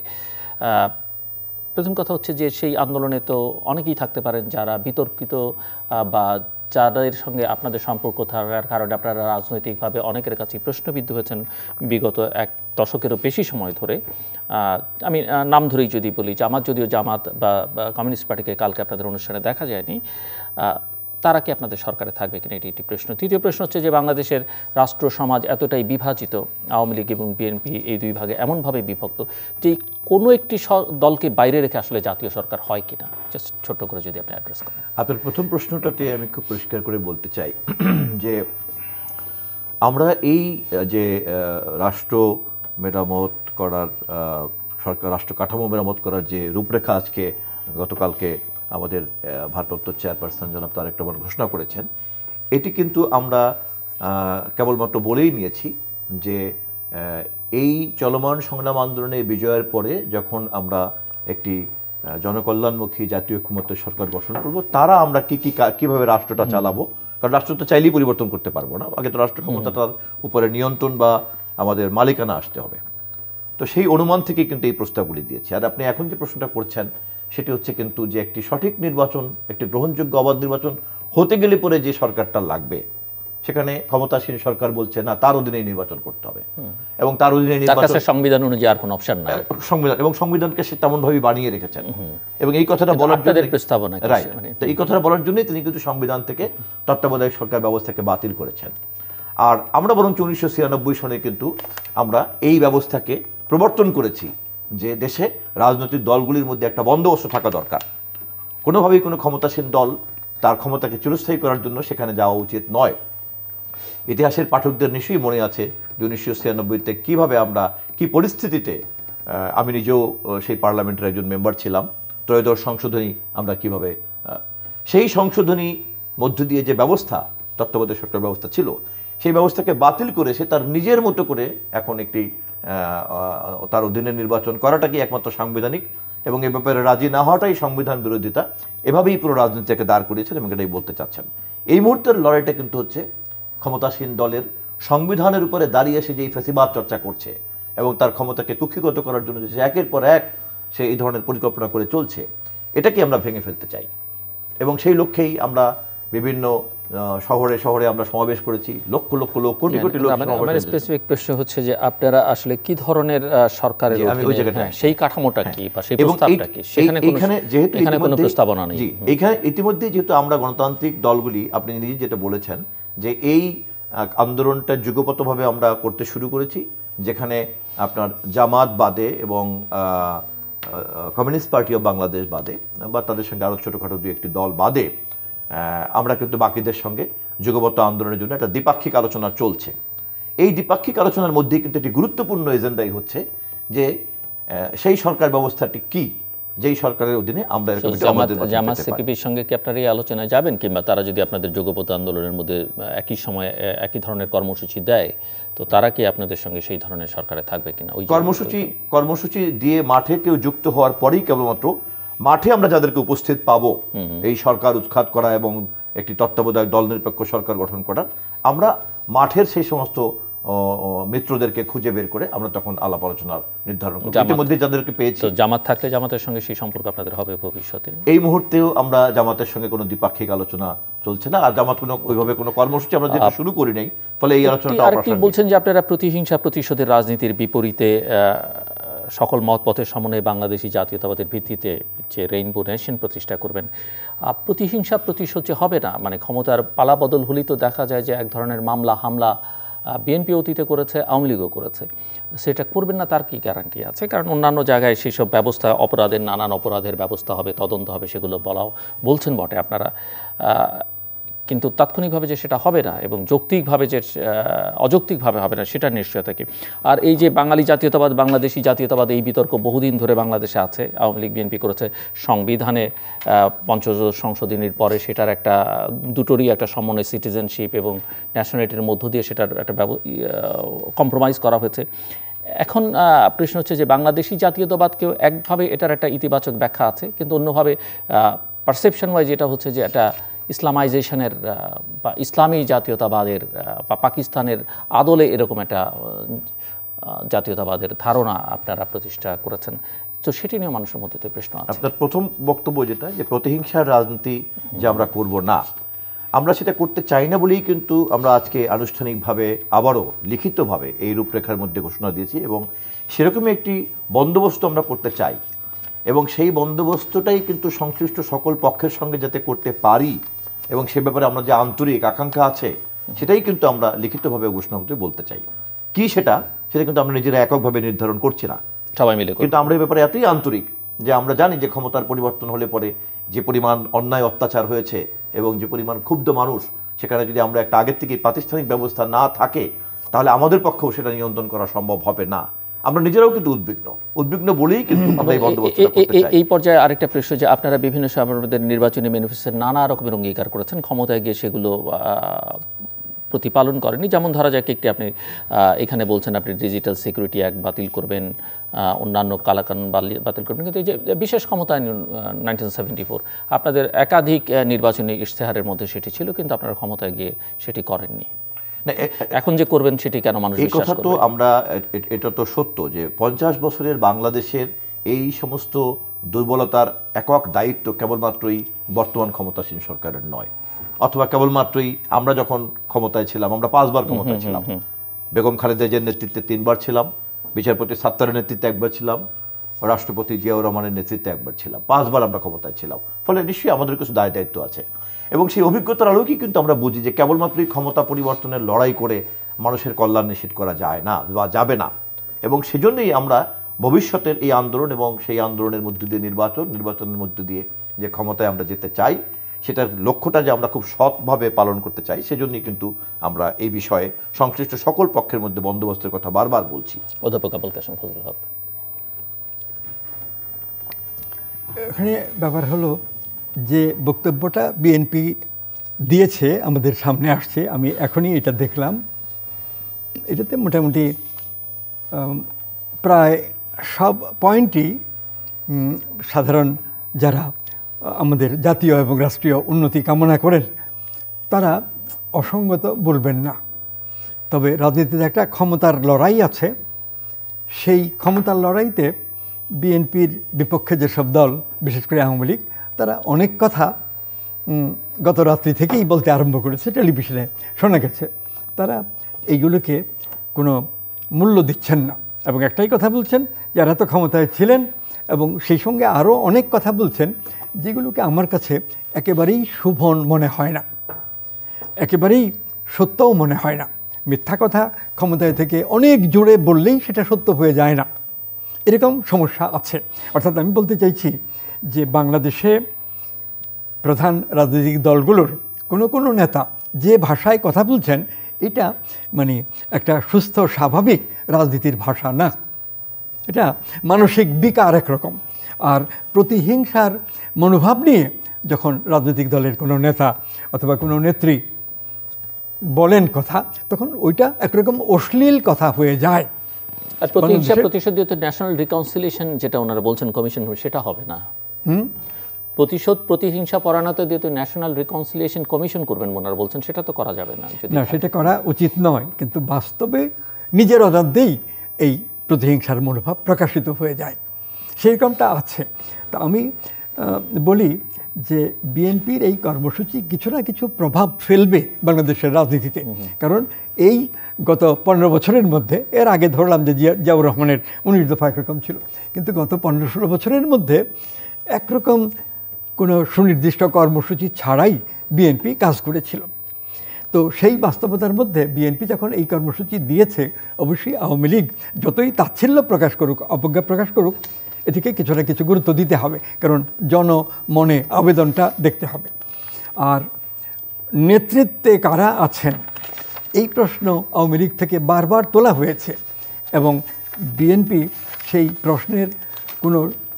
A: প্রথম কথা হচ্ছে যে সেই আন্দোলনে তো অনেকেই থাকতে পারেন যারা বিতর্কিত বা যাদের সঙ্গে আপনাদের সম্পর্ক থাকার কারণে আপনারা রাজনৈতিকভাবে অনেকের কাছে প্রশ্নবিদ্ধ হয়েছেন বিগত এক দশকেরও বেশি সময় ধরে। আমি নাম ধরেই যদি বলি, যদিও জামাত বা কমিউনিস্ট পার্টিকে কালকে আপনাদের অনুষ্ঠানে দেখা যায়নি, তারা কি আপনাদের সরকারে থাকবে কিনা, এটি একটি প্রশ্ন। তৃতীয় প্রশ্ন হচ্ছে যে বাংলাদেশের রাষ্ট্র সমাজ এতটাই বিভাজিত, আওয়ামী লীগ এবং বিএনপি এই দুই ভাগে এমনভাবে বিভক্ত যে কোনো একটি দলকে বাইরে রেখে আসলে জাতীয় সরকার হয় কিনা, জাস্ট ছোট্ট করে যদি আপনি অ্যাড্রেস করেন।
B: আপনার প্রথম প্রশ্নটাতে আমি খুব পরিষ্কার করে বলতে চাই যে আমরা এই যে রাষ্ট্র মেরামত করার, সরকার রাষ্ট্র কাঠামো মেরামত করার যে রূপরেখা আজকে গতকালকে আমাদের ভারপ্রাপ্ত চেয়ারপারসন জনাব তারেক রহমান ঘোষণা করেছেন, এটি কিন্তু আমরা কেবলমাত্র বলেই নিয়েছি যে এই চলমান সংগ্রাম আন্দোলনে বিজয়ের পরে যখন আমরা একটি জনকল্যাণমুখী জাতীয় ঐক্যমত্যের সরকার গঠন করব, তারা আমরা কিভাবে রাষ্ট্রটা চালাবো, কারণ রাষ্ট্র তো চাইলেই পরিবর্তন করতে পারবো না, আগে তো রাষ্ট্র ক্ষমতাটার উপরে নিয়ন্ত্রণ বা আমাদের মালিকানা আসতে হবে। তো সেই অনুমান থেকে কিন্তু এই প্রস্তাবগুলি দিয়েছে। আর আপনি এখন যে প্রশ্নটা করছেন সেটি হচ্ছে কিন্তু যে একটি সঠিক নির্বাচন, একটি গ্রহণযোগ্য অবাধ নির্বাচন হতে গেলে পরে যে সরকারটা লাগবে, সেখানে ক্ষমতাসীন সরকার বলছে না, তার অধীনে নির্বাচন করতে হবে এবং তার অধীনে নির্বাচন,
A: সংবিধান অনুযায়ী আর কোনো অপশন নাই,
B: সংবিধান এবং সংবিধানকে সে তেমনভাবে বানিয়ে রেখেছেন। এবং এই কথাটা বলার জন্য
A: প্রস্তাবনা,
B: তো এই কথাটা বলার জন্যই তিনি কিন্তু সংবিধান থেকে তত্ত্বাবধায়ক সরকার ব্যবস্থাকে বাতিল করেছেন। আর আমরা বরঞ্চ 1996 সনে কিন্তু আমরা এই ব্যবস্থাকে প্রবর্তন করেছি যে দেশে রাজনৈতিক দলগুলির মধ্যে একটা বন্দোবস্ত থাকা দরকার। কোনোভাবেই কোনো ক্ষমতাসীন দল তার ক্ষমতাকে চিরস্থায়ী করার জন্য সেখানে যাওয়া উচিত নয়। ইতিহাসের পাঠকদের নিশ্চয়ই মনে আছে যে 1996-তে কীভাবে আমরা কি পরিস্থিতিতে, আমি নিজেও সেই পার্লামেন্টের একজন মেম্বার ছিলাম, ত্রয়োদশ সংশোধনী আমরা কিভাবে, সেই সংশোধনী মধ্য দিয়ে যে ব্যবস্থা, তত্ত্বাবধায়ক সরকার ব্যবস্থা ছিল, সেই ব্যবস্থাকে বাতিল করে সে তার নিজের মতো করে এখন একটি তার অধীনে নির্বাচন করাটা কি একমাত্র সাংবিধানিক, এবং এ ব্যাপারে রাজি না হওয়াটাই সংবিধান বিরোধিতা, এভাবেই পুরো রাজনীতিকে দাঁড় করিয়েছেন এবং এটাই বলতে চাচ্ছেন। এই মুহূর্তের লড়াইটা কিন্তু হচ্ছে ক্ষমতাসীন দলের সংবিধানের উপরে দাঁড়িয়ে এসে যে ফ্যাসিবাদ চর্চা করছে এবং তার ক্ষমতাকে কুক্ষিগত করার জন্য যে একের পর এক সে এই ধরনের পরিকল্পনা করে চলছে, এটাকে আমরা ভেঙে ফেলতে চাই। এবং সেই লক্ষ্যেই আমরা বিভিন্ন শহরে শহরে আমরা সমাবেশ করেছি, লক্ষ লক্ষ লোক, কোটি কোটি লোক।
A: আমার স্পেসিফিক প্রশ্ন হচ্ছে যে আপনারা আসলে কি ধরনের সরকারের সেই কাঠামোটা কি বা সেই প্রস্তাবটা কি, সেখানে যেহেতু এখানে কোনো প্রস্তাবনা নেই।
B: এখানে ইতিমধ্যে যেহেতু আমরা গণতান্ত্রিক দলগুলি, আপনি নিজে যেটা বলেছেন যে এই আন্দোলনটা যুগপতভাবে আমরা করতে শুরু করেছি, যেখানে আপনার জামাত বাদে এবং কমিউনিস্ট পার্টি অফ বাংলাদেশ বাদে বা তাদের সঙ্গে আরও ছোটোখাটো দু একটি দল বাদে আমরা কিন্তু বাকিদের সঙ্গে যুগপত আন্দোলনের জন্য একটা দ্বিপাক্ষিক আলোচনা চলছে। এই দ্বিপাক্ষিক আলোচনার মধ্যেই কিন্তু একটি গুরুত্বপূর্ণ এজেন্ডাই হচ্ছে যে সেই সরকার ব্যবস্থাটি কি, যেই সরকারের অধীনে আমরা
A: জামাত সিপিবির সঙ্গে কি আপনারা এই আলোচনায় যাবেন, কিংবা তারা যদি আপনাদের যুগপত আন্দোলনের মধ্যে একই সময়ে একই ধরনের কর্মসূচি দেয়, তো তারা কি আপনাদের সঙ্গে সেই ধরনের সরকারে থাকবে কিনা? ওই
B: কর্মসূচি দিয়ে মাঠে কেউ যুক্ত হওয়ার পরেই কেবলমাত্র মাঠে আমরা যাদেরকে উপস্থিত পাবো এই সরকার উৎখাত করা এবং একটি তত্ত্বাবধায়ক দল নিরপেক্ষ সরকার গঠন করার, আমরা মাঠের সেই সমস্ত মিত্রদেরকে খুঁজে বের করে আমরা তখন আলাপ আলোচনা নির্ধারণ করব। ইতিমধ্যে যাদেরকে পেয়েছি,
A: জামাত থাকলে জামাতের সঙ্গে সেই সম্পর্ক আপনাদের হবে ভবিষ্যতে?
B: এই মুহূর্তেও আমরা জামাতের সঙ্গে কোনো দ্বিপাক্ষিক আলোচনা চলছে না, আর জামাত ওইভাবে কোনো কর্মসূচি আমরা যেটা শুরু করি নাই, ফলে এই আলোচনাটা
A: আরেকটি বলছেন যে আপনারা প্রতিহিংসা প্রতিশোধের রাজনীতির বিপরীতে সকল মতপথের সমন্বয়ে বাংলাদেশি জাতীয়তাবাদের ভিত্তিতে যে রেইনবো নেশন প্রতিষ্ঠা করবেন। প্রতিহিংসা প্রতিশোধ যে হবে না, মানে ক্ষমতার পালাবদল হলেই তো দেখা যায় যে এক ধরনের মামলা হামলা বিএনপি অতীতে করেছে, আওয়ামী লীগও করেছে, সেটা করবেন না তার কি গ্যারান্টি আছে? কারণ অন্যান্য জায়গায় সেসব ব্যবস্থা, অপরাধের নানান অপরাধের ব্যবস্থা হবে, তদন্ত হবে, সেগুলো বলছেন বটে আপনারা, কিন্তু তাৎক্ষণিকভাবে যে সেটা হবে না এবং যৌক্তিকভাবে যে অযৌক্তিকভাবে হবে না সেটা নিশ্চয়তা কি? আর এই যে বাঙালি জাতীয়তাবাদ, বাংলাদেশি জাতীয়তাবাদ, এই বিতর্ক বহুদিন ধরে বাংলাদেশে আছে। আওয়ামী লীগ বিএনপি করেছে, সংবিধানে পঞ্চদশ সংশোধনীর পরে সেটার একটা দুটোরই একটা সমন্বয়, সিটিজেনশিপ এবং ন্যাশনালিটির মধ্য দিয়ে সেটার একটা কম্প্রোমাইজ করা হয়েছে। এখন প্রশ্ন হচ্ছে যে বাংলাদেশি জাতীয়তাবাদকেও একভাবে এটার একটা ইতিবাচক ব্যাখ্যা আছে, কিন্তু অন্যভাবে পারসেপশন ওয়াইজ যেটা হচ্ছে যে একটা ইসলামাইজেশনের বা ইসলামী জাতীয়তাবাদের বা পাকিস্তানের আদলে এরকম একটা জাতীয়তাবাদের ধারণা আপনারা প্রতিষ্ঠা করেছেন, তো সেটি নিয়ে মানুষের মধ্যে তো প্রশ্ন আছে।
B: আপনার প্রথম বক্তব্য যেটা, যে প্রতিহিংসার রাজনীতি যে আমরা করব না, আমরা সেটা করতে চাই না বলেই কিন্তু আমরা আজকে আনুষ্ঠানিকভাবে আবারও লিখিতভাবে এই রূপরেখার মধ্যে ঘোষণা দিয়েছি, এবং সেরকমই একটি বন্দোবস্ত আমরা করতে চাই, এবং সেই বন্দোবস্তটাই কিন্তু সংশ্লিষ্ট সকল পক্ষের সঙ্গে যাতে করতে পারি এবং সে ব্যাপারে আমরা যে আন্তরিক আকাঙ্ক্ষা আছে সেটাই কিন্তু আমরা লিখিতভাবে ঘোষণাপত্রে বলতে চাই। কি সেটা কিন্তু আমরা নিজেরা এককভাবে নির্ধারণ করছি না,
A: সবাই মিলে,
B: কিন্তু আমরা এই ব্যাপারে এতই আন্তরিক যে আমরা জানি যে ক্ষমতার পরিবর্তন হলে পরে যে পরিমাণ অন্যায় অত্যাচার হয়েছে এবং যে পরিমাণ ক্ষুব্ধ মানুষ, সেখানে যদি আমরা একটা আগের থেকে প্রাতিষ্ঠানিক ব্যবস্থা না থাকে তাহলে আমাদের পক্ষেও সেটা নিয়ন্ত্রণ করা সম্ভব হবে না। আমরা নিজেরাও কিন্তু উদ্বিগ্ন বলেই কিন্তু আমরা এই বন্দোবস্তটা করতে চাই।
A: এই পর্যায়ে আরেকটা প্রশ্ন, যে আপনারা বিভিন্ন সময় আপনাদের নির্বাচনী ম্যানিফেস্টোতে নানা রকমের অঙ্গীকার করেছেন, ক্ষমতায় গিয়ে সেগুলো প্রতিপালন করেনি। যেমন ধরা যাক একটি, আপনি এখানে বলছেন আপনি ডিজিটাল সিকিউরিটি অ্যাক্ট বাতিল করবেন, অন্যান্য কালাকানুন বাতিল করবেন, কিন্তু এই যে বিশেষ ক্ষমতা আইন 1974 আপনাদের একাধিক নির্বাচনী ইশতেহারের মধ্যে সেটি ছিল, কিন্তু আপনারা ক্ষমতায় গিয়ে সেটি করেননি। এখন যে করবেন সেটি কেন মানুষ বিশ্বাস করবে?
B: এই কথা তো আমরা, এটা তো সত্য যে 50 বছরের বাংলাদেশের এই সমস্ত দুর্বলতার একক দায়িত্ব কেবলমাত্রই বর্তমান ক্ষমতাসীন সরকারের নয়, অথবা কেবলমাত্রই আমরা যখন ক্ষমতায় ছিলাম, আমরা 5 বার ক্ষমতায় ছিলাম, বেগম খালেদা জিয়ার নেতৃত্বে 3 বার ছিলাম, বিচারপতি সাত্তারের নেতৃত্বে 1 বার ছিলাম, রাষ্ট্রপতি জিয়াউর রহমানের নেতৃত্বে 1 বার ছিলাম, 5 বার আমরা ক্ষমতায় ছিলাম। ফলে নিশ্চয়ই আমাদের কিছু দায় দায়িত্ব আছে, এবং সেই অভিজ্ঞতার আলোকেই কিন্তু আমরা বুঝি যে কেবলমাত্রই ক্ষমতা পরিবর্তনের লড়াই করে মানুষের কল্যাণ নিশ্চিত করা যায় না বা যাবে না, এবং সেজন্যই আমরা ভবিষ্যতের এই আন্দোলন এবং সেই আন্দোলনের মধ্য দিয়ে নির্বাচনের মধ্য দিয়ে যে ক্ষমতায় আমরা যেতে চাই, সেটার লক্ষ্যটা যে আমরা খুব সৎভাবে পালন করতে চাই, সেজন্যই কিন্তু আমরা এই বিষয়ে সংশ্লিষ্ট সকল পক্ষের মধ্যে বন্দোবস্তের কথা বারবার বলছি।
A: অধ্যাপক আবুল কাশেম ফজলুল হক,
C: এখানে ব্যাপার হলো যে বক্তব্যটা বিএনপি দিয়েছে আমাদের সামনে আসছে, আমি এখনই এটা দেখলাম, এটাতে মোটামুটি প্রায় সব পয়েন্টই সাধারণ যারা আমাদের জাতীয় এবং রাষ্ট্রীয় উন্নতি কামনা করেন তারা অসঙ্গত বলবেন না। তবে রাজনীতিতে একটা ক্ষমতার লড়াই আছে, সেই ক্ষমতার লড়াইতে বিএনপির বিপক্ষে যেসব দল, বিশেষ করে আওয়ামী লীগ, তারা অনেক কথা গত রাত্রি থেকেই বলতে আরম্ভ করেছে, টেলিভিশনে শোনা গেছে। তারা এইগুলোকে কোনো মূল্য দিচ্ছেন না এবং একটাই কথা বলছেন, যারা তো ক্ষমতায় ছিলেন, এবং সেই সঙ্গে আরও অনেক কথা বলছেন যেগুলোকে আমার কাছে একেবারেই শুভ মনে হয় না, একেবারেই সত্যও মনে হয় না। মিথ্যা কথা ক্ষমতায় থেকে অনেক জোরে বললেই সেটা সত্য হয়ে যায় না, এরকম সমস্যা আছে। অর্থাৎ আমি বলতে চাইছি যে বাংলাদেশে প্রধান রাজনৈতিক দলগুলোর কোনো নেতা যে ভাষায় কথা বলছেন, এটা মানে একটা সুস্থ স্বাভাবিক রাজনীতির ভাষা না, এটা মানসিক বিকার একরকম। আর প্রতিহিংসার মনোভাব নিয়ে যখন রাজনৈতিক দলের কোনো নেতা অথবা কোনো নেত্রী বলেন কথা, তখন ওইটা একরকম অশ্লীল কথা হয়ে যায়।
A: আর প্রতিহিংসা প্রতিশোধ ন্যাশনাল রিকনসিলিয়েশন যেটা ওনারা বলছেন কমিশন, সেটা হবে না। প্রতিশোধ প্রতিহিংসা পরায়ণতা দিয়ে তো ন্যাশনাল রিকনসিলিয়েশন কমিশন করবেন ওনারা বলছেন, সেটা তো করা যাবে না।
C: না, সেটা করা উচিত নয়, কিন্তু বাস্তবে নিজের অজান্তেই এই প্রতিহিংসার মনোভাব প্রকাশিত হয়ে যায়, সেইরকমটা আছে। তো আমি বলি যে বিএনপির এই কর্মসূচি কিছু না কিছু প্রভাব ফেলবে বাংলাদেশের রাজনীতিতে, কারণ এই গত 15 বছরের মধ্যে, এর আগে ধরলাম যে জিয়াউর রহমানের 19 দফা একরকম ছিল, কিন্তু গত 15-16 বছরের মধ্যে একরকম কোনো সুনির্দিষ্ট কর্মসূচি ছাড়াই বিএনপি কাজ করেছিল। তো সেই বাস্তবতার মধ্যে বিএনপি যখন এই কর্মসূচি দিয়েছে, অবশ্যই আওয়ামী লীগ যতই তাচ্ছিল্য প্রকাশ করুক, অবজ্ঞা প্রকাশ করুক, এটিকে কিছু না কিছু গুরুত্ব দিতে হবে, কারণ জনমনে আবেদনটা দেখতে হবে। আর নেতৃত্বে কারা আছেন এই প্রশ্ন আওয়ামী লীগ থেকে বারবার তোলা হয়েছে, এবং বিএনপি সেই প্রশ্নের কোনো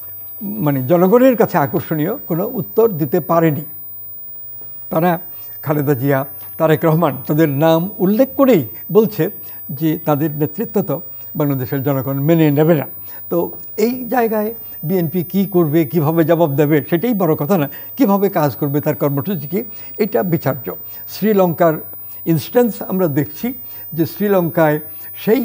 C: জনগণের কাছে আকর্ষণীয় কোনো উত্তর দিতে পারেনি। তারা খালেদা জিয়া, তারেক রহমান তাদের নাম উল্লেখ করেই বলছে যে তাদের নেতৃত্ব তো বাংলাদেশের জনগণ মেনে নেবে না। তো এই জায়গায় বিএনপি কি করবে, কিভাবে জবাব দেবে, সেটাই বড় কথা না, কিভাবে কাজ করবে তার কর্মসূচি কি, এটা বিচার্য। শ্রীলঙ্কার ইনস্ট্যান্স আমরা দেখছি যে শ্রীলঙ্কায় সেই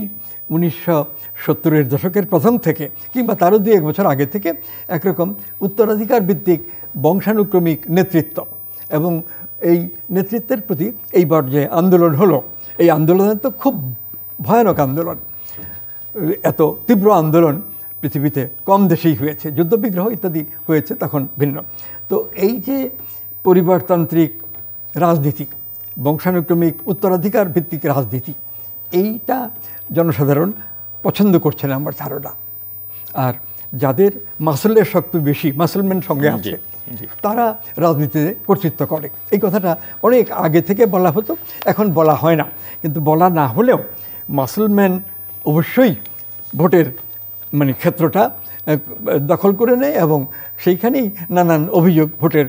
C: 1970-এর দশকের প্রথম থেকে কিংবা তারও 2-1 বছর আগে থেকে একরকম উত্তরাধিকার ভিত্তিক বংশানুক্রমিক নেতৃত্ব, এবং এই নেতৃত্বের প্রতি এইবার যে আন্দোলন হলো, এই আন্দোলনের তো খুব ভয়ানক আন্দোলন, এত তীব্র আন্দোলন পৃথিবীতে কম দেশেই হয়েছে, যুদ্ধবিগ্রহ ইত্যাদি হয়েছে তখন ভিন্ন। তো এই যে পরিবারতান্ত্রিক রাজনীতি, বংশানুক্রমিক উত্তরাধিকার ভিত্তিক রাজনীতি, এইটা জনসাধারণ পছন্দ করছে না আমার ধারণা। আর যাদের মাসলের শক্তি বেশি, মাসলম্যান সঙ্গে আছে, তারা রাজনীতিতে কর্তৃত্ব করে। এই কথাটা অনেক আগে থেকে বলা হতো, এখন বলা হয় না, কিন্তু বলা না হলেও মাসলম্যান অবশ্যই ভোটের ক্ষেত্রটা দখল করে নেয়, এবং সেইখানেই নানান অভিযোগ ভোটের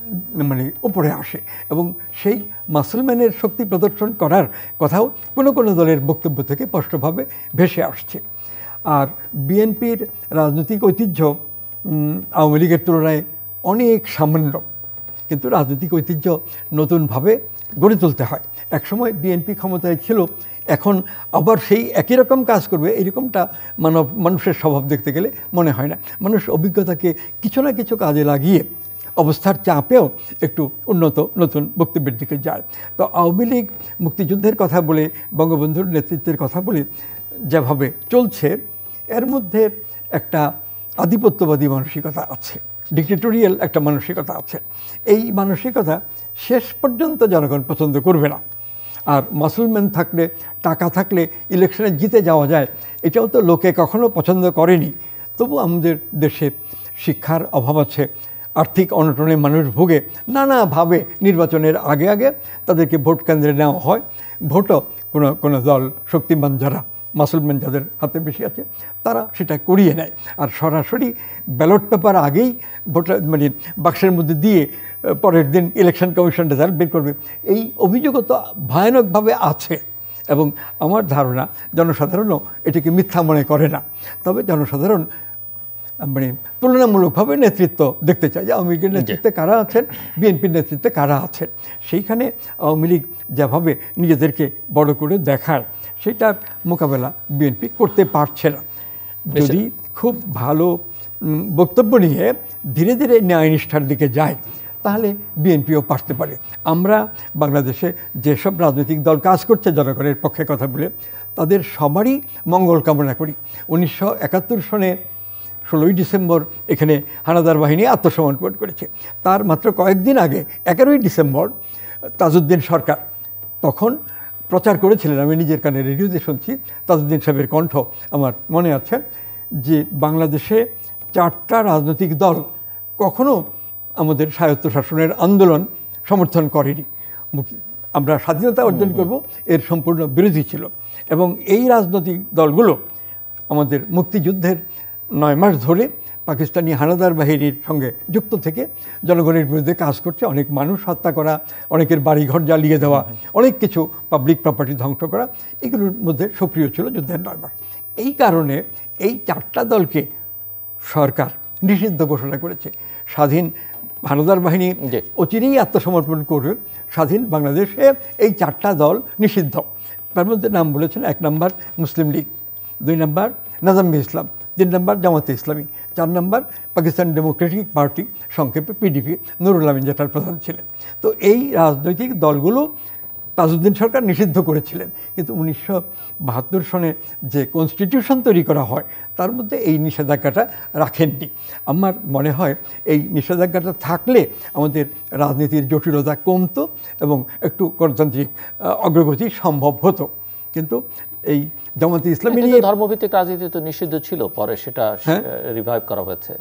C: উপরে আসে, এবং সেই মাসলম্যানের শক্তি প্রদর্শন করার কথাও কোনো কোনো দলের বক্তব্য থেকে স্পষ্টভাবে ভেসে আসছে। আর বিএনপির রাজনৈতিক ঐতিহ্য আওয়ামী লীগের তুলনায় অনেক সামান্য, কিন্তু রাজনৈতিক ঐতিহ্য নতুনভাবে গড়ে তুলতে হয়। একসময় বিএনপি ক্ষমতায় ছিল, এখন আবার সেই একই রকম কাজ করবে এরকমটা মানুষের স্বভাব দেখতে গেলে মনে হয় না। মানুষ অভিজ্ঞতাকে কিছু না কিছু কাজে লাগিয়ে অবস্থার চাপেও একটু উন্নত নতুন বক্তব্যের দিকে যায়। তো আওয়ামী লীগ মুক্তিযুদ্ধের কথা বলে, বঙ্গবন্ধুর নেতৃত্বের কথা বলে যেভাবে চলছে, এর মধ্যে একটা আধিপত্যবাদী মানসিকতা আছে, ডিক্টেটোরিয়াল একটা মানসিকতা আছে। এই মানসিকতা শেষ পর্যন্ত জনগণ পছন্দ করবে না। আর মুসলমান থাকলে, টাকা থাকলে ইলেকশনে জিতে যাওয়া যায়, এটাও তো লোকে কখনো পছন্দ করেনি। তবু আমাদের দেশে শিক্ষার অভাব আছে, আর্থিক অনটনে মানুষ ভোগে, নানাভাবে নির্বাচনের আগে আগে তাদেরকে ভোট কেন্দ্রে নেওয়া হয়। ভোটও কোনো দল শক্তিমান যারা, মুসলমান যাদের হাতে বেশি আছে, তারা সেটা করিয়ে নেয়। আর সরাসরি ব্যালট পেপার আগেই ভোটার বাক্সের মধ্যে দিয়ে পরের দিন ইলেকশন কমিশন রেজাল্ট বের করবে, এই অভিযোগও তো ভয়ানকভাবে আছে। এবং আমার ধারণা জনসাধারণও এটিকে মিথ্যা মনে করে না। তবে জনসাধারণ তুলনামূলকভাবে নেতৃত্ব দেখতে চায়, যে আওয়ামী লীগের নেতৃত্বে কারা আছেন, বিএনপির নেতৃত্বে কারা আছেন। সেইখানে আওয়ামী লীগ যেভাবে নিজেদেরকে বড় করে দেখায়, সেটার মোকাবেলা বিএনপি করতে পারছে না। যদি খুব ভালো বক্তব্য নিয়ে ধীরে ধীরে ন্যায়নিষ্ঠার দিকে যায়, তাহলে বিএনপিও পারতে পারে। আমরা বাংলাদেশে যেসব রাজনৈতিক দল কাজ করছে জনগণের পক্ষে কথা বলে, তাদের সবারই মঙ্গল কামনা করি। 1971 সনে 16ই ডিসেম্বর এখানে হানাদার বাহিনী আত্মসমর্পণ করেছে। তার মাত্র কয়েকদিন আগে 11ই ডিসেম্বর তাজউদ্দিন সরকার তখন প্রচার করেছিলেন, আমি নিজের কানে রেডিওতে শুনছি, তাজউদ্দিন সাহেবের কণ্ঠ আমার মনে আছে, যে বাংলাদেশে 4টা রাজনৈতিক দল কখনো আমাদের স্বায়ত্তশাসনের আন্দোলন সমর্থন করেনি, আমরা স্বাধীনতা অর্জন করব এর সম্পূর্ণ বিরোধী ছিল। এবং এই রাজনৈতিক দলগুলো আমাদের মুক্তিযুদ্ধের 9 মাস ধরে পাকিস্তানি হানাদার বাহিনীর সঙ্গে যুক্ত থেকে জনগণের বিরুদ্ধে কাজ করছে। অনেক মানুষ হত্যা করা, অনেকের বাড়িঘর জ্বালিয়ে দেওয়া, অনেক কিছু পাবলিক প্রপার্টি ধ্বংস করা, এগুলোর মধ্যে সক্রিয় ছিল যুদ্ধের 9 মাস। এই কারণে এই 4টা দলকে সরকার নিষিদ্ধ ঘোষণা করেছে। স্বাধীন হানাদার বাহিনী অচিরেই আত্মসমর্পণ করবে, স্বাধীন বাংলাদেশে এই 4টা দল নিষিদ্ধ। তার মধ্যে নাম বলেছেন 1 নম্বর মুসলিম লীগ, 2 নম্বর নাজাম্বি ইসলাম, 3 নম্বর Jamaat-e Islami, 4 number Pakistan democratic party, সংক্ষেপে পিডিপি, নুরুল আমিন যেটার প্রধান ছিলেন। তো এই রাজনৈতিক দলগুলো তাজউদ্দিন সরকার নিষিদ্ধ করেছিলেন, কিন্তু 1972 সনে যে কনস্টিটিউশন তৈরি করা হয় তার মধ্যে এই নিষেধাজ্ঞাটা রাখেননি। আমার মনে হয় এই নিষেধাজ্ঞাটা থাকলে আমাদের রাজনীতির জটিলতা কমতো এবং একটু গণতান্ত্রিক অগ্রগতি সম্ভব হতো। কিন্তু এই জামাতে ইসলামী নিয়ে
A: ধর্মভিত্তিক রাজনীতি তো নিষিদ্ধ ছিল, পরে সেটা রিভাইভ করা হয়েছে।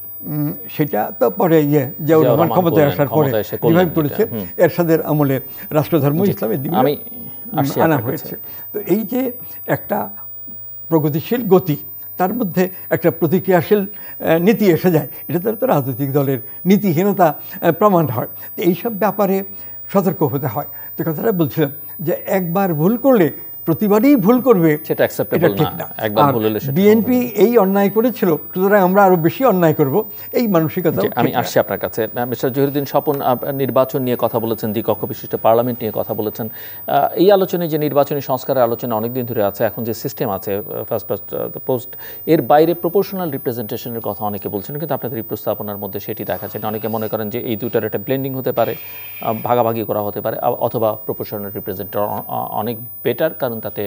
C: সেটা তো পরে জিয়াউর রহমান ক্ষমতায় আসার পরে রিভাইভ করেছে, এরশাদের আমলে রাষ্ট্রধর্ম ইসলামের দিকে আনা হয়েছে। তো এই যে একটা প্রগতিশীল গতি, তার মধ্যে একটা প্রতিক্রিয়াশীল নীতি এসে যায়, এটা তো রাজনৈতিক দলের নীতিহীনতা প্রমাণ হয়। তো এইসব ব্যাপারে সতর্ক হতে হয়। তো কথাটা বলছিলাম যে একবার ভুল করলে প্রতিবারই ভুল করবে, এটা ঠিক না। আর বিএনপি এই অন্যায় করেছিল, সুতরাং আমরা আরো বেশি অন্যায় করব, এই মানসিকতা।
A: আমি আসছি আপনার কাছে। মিস্টার জহিরুদ্দিন স্বপন, নির্বাচন নিয়ে কথা বলেছেন, দ্বিকক্ষ বিশিষ্ট পার্লামেন্ট নিয়ে কথা বলেছেন। এই আলোচনায় যে নির্বাচনী সংস্কারের আলোচনা অনেকদিন ধরে আছে, এখন যে সিস্টেম আছে ফার্স্ট পাস্ট দ্য পোস্ট, এর বাইরে প্রপোর্শনাল রিপ্রেজেন্টেশনের কথা অনেকে বলছেন, কিন্তু আপনাদের এই প্রস্তাবনার মধ্যে সেটি দেখা যায় না। অনেকে মনে করেন যে এই দুটার একটা ব্লেন্ডিং হতে পারে, ভাগাভাগি করা হতে পারে, অথবা প্রপোর্শনাল রিপ্রেজেন্ট অনেক বেটার, কারণ তাতে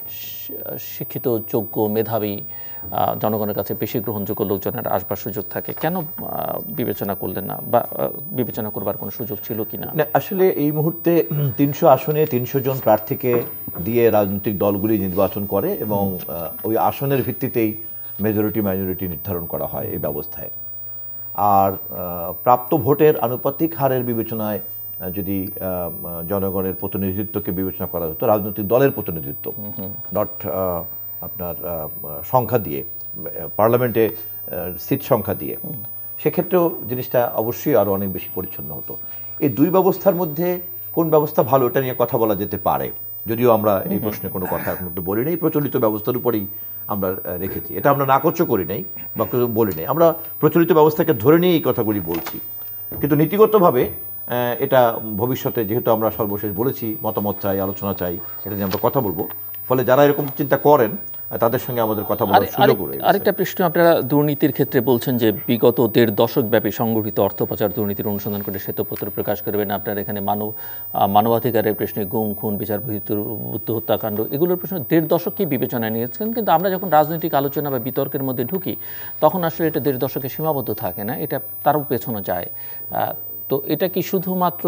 A: শিক্ষিত, যোগ্য, মেধাবী, জনগণের কাছে বেশি গ্রহণযোগ্য লোকজনের আসবার সুযোগ থাকে। কেন বিবেচনা করলেন না, বা বিবেচনা করবার কোনো সুযোগ ছিল কি না?
B: আসলে এই মুহূর্তে 300 আসনে 300 জন প্রার্থীকে দিয়ে রাজনৈতিক দলগুলি নির্বাচন করে এবং ওই আসনের ভিত্তিতেই মেজরিটি মাইনরিটি নির্ধারণ করা হয় এই ব্যবস্থায়। আর প্রাপ্ত ভোটের আনুপাতিক হারের বিবেচনায় যদি জনগণের প্রতিনিধিত্বকে বিবেচনা করা হতো, রাজনৈতিক দলের প্রতিনিধিত্ব, নট আপনার সংখ্যা দিয়ে, পার্লামেন্টে সিট সংখ্যা দিয়ে, সেক্ষেত্রেও জিনিসটা অবশ্যই আরও অনেক বেশি পরিচ্ছন্ন হতো। এই দুই ব্যবস্থার মধ্যে কোন ব্যবস্থা ভালো, এটা নিয়ে কথা বলা যেতে পারে, যদিও আমরা এই প্রশ্নে কোনো কথা এখন বলি নাই, প্রচলিত ব্যবস্থার উপরেই আমরা রেখেছি। এটা আমরা নাকচ করি নাই বা বলি নাই, আমরা প্রচলিত ব্যবস্থাকে ধরে নিয়ে এই কথাগুলি বলছি। কিন্তু নীতিগতভাবে এটা ভবিষ্যতে, যেহেতু আমরা সর্বশেষ বলেছি মতামত চাই, আলোচনা চাই, এটা নিয়ে আমরা কথা বলবো, ফলে যারা এরকম চিন্তা করেন তাদের সঙ্গে আমাদের কথা বলার সুযোগ রয়েছে।
A: আরেকটা প্রশ্ন, আপনারা দুর্নীতির ক্ষেত্রে বলছেন যে বিগত 1.5 দশক ব্যাপী সংগঠিত অর্থ পাচার দুর্নীতির অনুসন্ধান করে শ্বেতপত্র প্রকাশ করবেন। আপনারা এখানে মানবাধিকারের প্রশ্নে গুম, খুন, বিচার বহির্ভূত হত্যাকাণ্ড, এগুলোর প্রশ্ন 1.5 দশককেই বিবেচনায় নিয়েছেন। কিন্তু আমরা যখন রাজনৈতিক আলোচনা বা বিতর্কের মধ্যে ঢুকি, তখন আসলে এটা 1.5 দশকে সীমাবদ্ধ থাকে না, এটা তারও পেছনে যায়। তো এটা কি শুধুমাত্র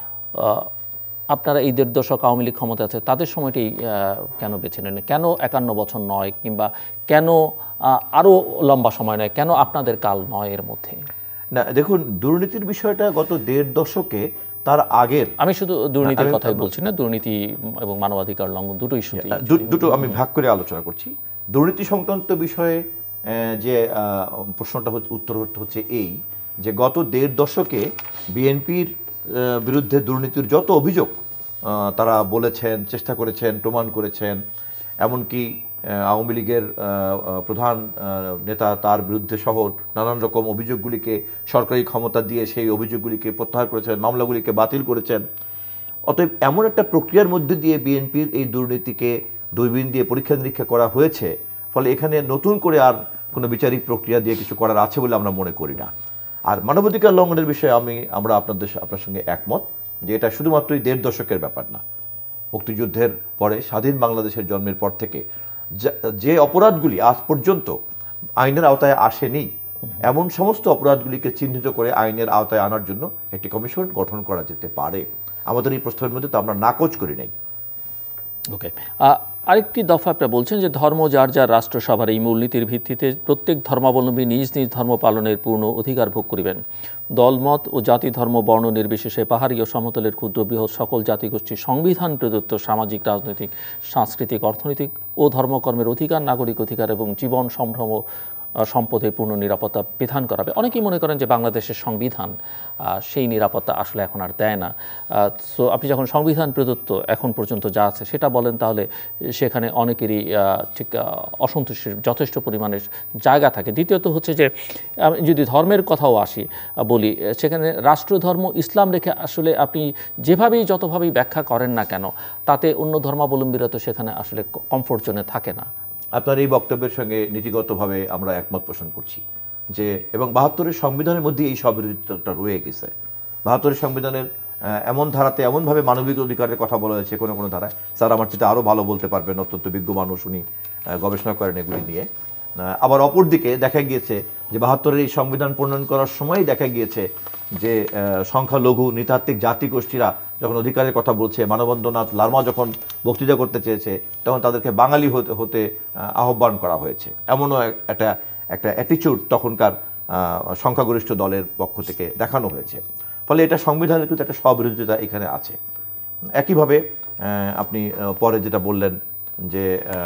A: আপনারা এই 1.5 দশক আওয়ামী লীগ ক্ষমতা আছে তাদের সময়টাই কেন বেছে নেন? কেন 51 বছর নয়, কিংবা কেন আরও লম্বা সময় নয়, কেন আপনাদের কাল নয় এর মধ্যে?
B: না দেখুন, দুর্নীতির বিষয়টা গত 1.5 দশকে, তার আগের,
A: আমি শুধু দুর্নীতির কথাই বলছি না, দুর্নীতি এবং মানবাধিকার লঙ্ঘন দুটোই শুধু,
B: দুটো আমি ভাগ করে আলোচনা করছি। দুর্নীতি সংক্রান্ত বিষয়ে যে প্রশ্নটা উত্তর হচ্ছে এই, যে গত 1.5 দশকে বিএনপির বিরুদ্ধে দুর্নীতির যত অভিযোগ তারা বলেছেন, চেষ্টা করেছেন, প্রমাণ করেছেন, এমনকি আওয়ামী লীগের প্রধান নেতা তার বিরুদ্ধে সহ নানান রকম অভিযোগগুলিকে সরকারি ক্ষমতা দিয়ে সেই অভিযোগগুলিকে প্রত্যাহার করেছেন, মামলাগুলিকে বাতিল করেছেন। অতএব এমন একটা প্রক্রিয়ার মধ্যে দিয়ে বিএনপির এই দুর্নীতিকে দূরবীন দিয়ে পরীক্ষা নিরীক্ষা করা হয়েছে, ফলে এখানে নতুন করে আর কোনো বিচারিক প্রক্রিয়া দিয়ে কিছু করার আছে বলে আমরা মনে করি না। আর মানবাধিকার লঙ্ঘনের বিষয়ে আমরা আপনার সঙ্গে একমত যে এটা শুধুমাত্র 1.5 দশকের ব্যাপার না। মুক্তিযুদ্ধের পরে, স্বাধীন বাংলাদেশের জন্মের পর থেকে যে অপরাধগুলি আজ পর্যন্ত আইনের আওতায় আসেনি, এমন সমস্ত অপরাধগুলিকে চিহ্নিত করে আইনের আওতায় আনার জন্য একটি কমিশন গঠন করা যেতে পারে। আমাদের এই প্রস্তাবের মধ্যে তো আমরা নাকচ করি নাই।
A: ওকে, আরেকটি দফা আপনারা বলছেন যে ধর্ম যার যার রাষ্ট্রসভার এই মূলনীতির ভিত্তিতে প্রত্যেক ধর্মাবলম্বী নিজ নিজ ধর্ম পালনের পূর্ণ অধিকার ভোগ করিবেন। দলমত ও জাতি ধর্ম বর্ণ নির্বিশেষে পাহাড়ি ও সমতলের ক্ষুদ্র বৃহৎ সকল জাতিগোষ্ঠীর সংবিধান প্রদত্ত সামাজিক, রাজনৈতিক, সাংস্কৃতিক, অর্থনৈতিক ও ধর্মকর্মের অধিকার, নাগরিক অধিকার এবং জীবন সম্ভ্রম সম্পদের পূর্ণ নিরাপত্তা বিধান করা হবে। অনেকেই মনে করেন যে বাংলাদেশের সংবিধান সেই নিরাপত্তা আসলে এখন আর দেয় না। সো আপনি যখন সংবিধান প্রদত্ত এখন পর্যন্ত যা আছে সেটা বলেন, তাহলে সেখানে অনেকেরই ঠিক অসন্তুষ্টির যথেষ্ট পরিমাণের জায়গা থাকে। দ্বিতীয়ত হচ্ছে যে যদি ধর্মের কথাও বলি, সেখানে রাষ্ট্রধর্ম ইসলাম রেখে আসলে আপনি যেভাবেই যতভাবেই ব্যাখ্যা করেন না কেন, তাতে অন্য ধর্মাবলম্বীরা তো সেখানে আসলে কমফোর্ট জোনে থাকে না।
B: আপনার এই বক্তব্যের সঙ্গে নীতিগতভাবে আমরা একমত পোষণ করছি যে, এবং ৭২-এর সংবিধানের মধ্যে এই সবিরোধিতাটা রয়ে গেছে। ৭২-এর সংবিধানের এমন ধারাতে এমনভাবে মানবিক অধিকারের কথা বলা হয়েছে কোনো কোনো ধারায়, স্যার আমার চেয়ে আরও ভালো বলতে পারবেন, অত্যন্ত বিজ্ঞ মানুষ, উনি গবেষণা করেন এগুলি নিয়ে। আবার অপরদিকে দেখা গিয়েছে যে ৭২-এর এই সংবিধান প্রণয়ন করার সময় দেখা গিয়েছে যে সংখ্যালঘু নৃতাত্ত্বিক জাতিগোষ্ঠীরা যখন অধিকারের কথা বলছে, মানবেন্দ্রনাথ লারমা যখন বক্তৃতা করতে চেয়েছে, তখন তাদেরকে বাঙালি হতে আহ্বান করা হয়েছে। এমনও একটা অ্যাটিচিউড তখনকার সংখ্যাগরিষ্ঠ দলের পক্ষ থেকে দেখানো হয়েছে। ফলে এটা সংবিধানের কিন্তু একটা স্ববিরোধিতা এখানে আছে। একইভাবে আপনি পরে যেটা বললেন যে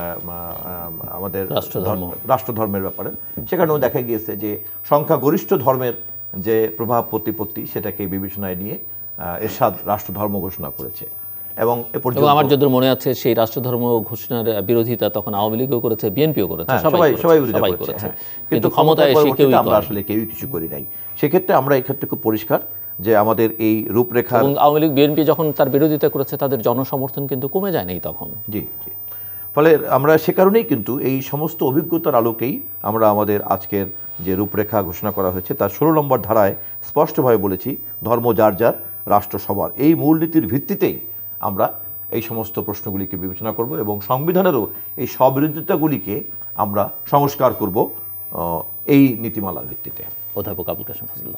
B: আমাদের রাষ্ট্রধর্মের ব্যাপারে, সেখানেও দেখা গিয়েছে যে সংখ্যাগরিষ্ঠ ধর্মের যে প্রভাব প্রতিপত্তি সেটাকে বিবেচনায় নিয়ে এরশাদ রাষ্ট্রধর্ম ঘোষণা করেছে। এবং
A: আমার যতদূর মনে আছে সেই রাষ্ট্রধর্ম ঘোষণার বিরোধিতা তখন আওয়ামী লীগও করেছে, বিএনপিও করেছে,
B: সবাই বিরোধিতা করেছে, কিন্তু ক্ষমতায় এসে আমরা আসলে কেউই কিছু করি নাই। সেক্ষেত্রে আমরা এক্ষেত্রে খুব পরিষ্কার যে আমাদের এই রূপরেখা,
A: এবং আওয়ামী লীগ বিএনপি যখন তার বিরোধিতা করেছে তাদের জনসমর্থন কিন্তু কমে যায় নাই তখন।
B: জি জি। ফলে আমরা সে কারণেই কিন্তু এই সমস্ত অভিজ্ঞতার আলোকেই আমরা আমাদের আজকের যে রূপরেখা ঘোষণা করা হয়েছে তার ১৬ নম্বর ধারায় স্পষ্টভাবে বলেছি, ধর্ম যার যার, রাষ্ট্র সবার। এই মূলনীতির ভিত্তিতেই আমরা এই সমস্ত প্রশ্নগুলিকে বিবেচনা করব এবং সংবিধানেরও এই সবিরোধিতাগুলিকে আমরা সংস্কার করব এই নীতিমালার ভিত্তিতে।
A: অধ্যাপক আবুল কাশেম ফজলুল্লাহ,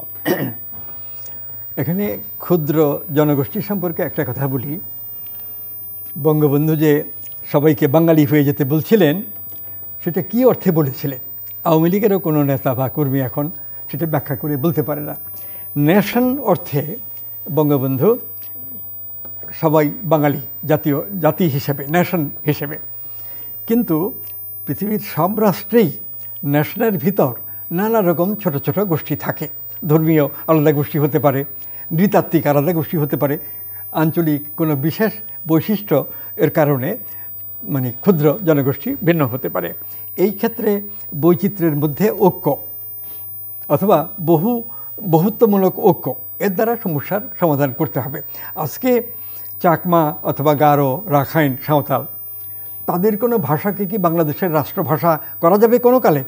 C: এখানে ক্ষুদ্র জনগোষ্ঠী সম্পর্কে একটা কথা বলি। বঙ্গবন্ধু যে সবাইকে বাঙালি হয়ে যেতে বলছিলেন, সেটা কি অর্থে বলেছিলেন? আওয়ামী লীগেরও কোনো নেতা বা কর্মী এখন সেটা ব্যাখ্যা করে বলতে পারে না। নেশন অর্থে বঙ্গবন্ধু সবাই বাঙালি, জাতি হিসেবে, নেশন হিসেবে। কিন্তু পৃথিবীর সব রাষ্ট্রেই নেশনের ভিতর নানা রকম ছোট ছোট গোষ্ঠী থাকে। ধর্মীয় আলাদা গোষ্ঠী হতে পারে, নৃতাত্ত্বিক আলাদা গোষ্ঠী হতে পারে, আঞ্চলিক কোনো বিশেষ বৈশিষ্ট্য এর কারণে মানে ক্ষুদ্র জনগোষ্ঠী ভিন্ন হতে পারে। এই ক্ষেত্রে বৈচিত্র্যের মধ্যে ঐক্য অথবা বহুত্বমূলক ঐক্য, এর দ্বারা সমস্যার সমাধান করতে হবে। আজকে চাকমা অথবা গারো, রাখাইন, সাঁওতাল, তাদের কোনো ভাষাকে কি বাংলাদেশের রাষ্ট্রভাষা করা যাবে কোনো কালে?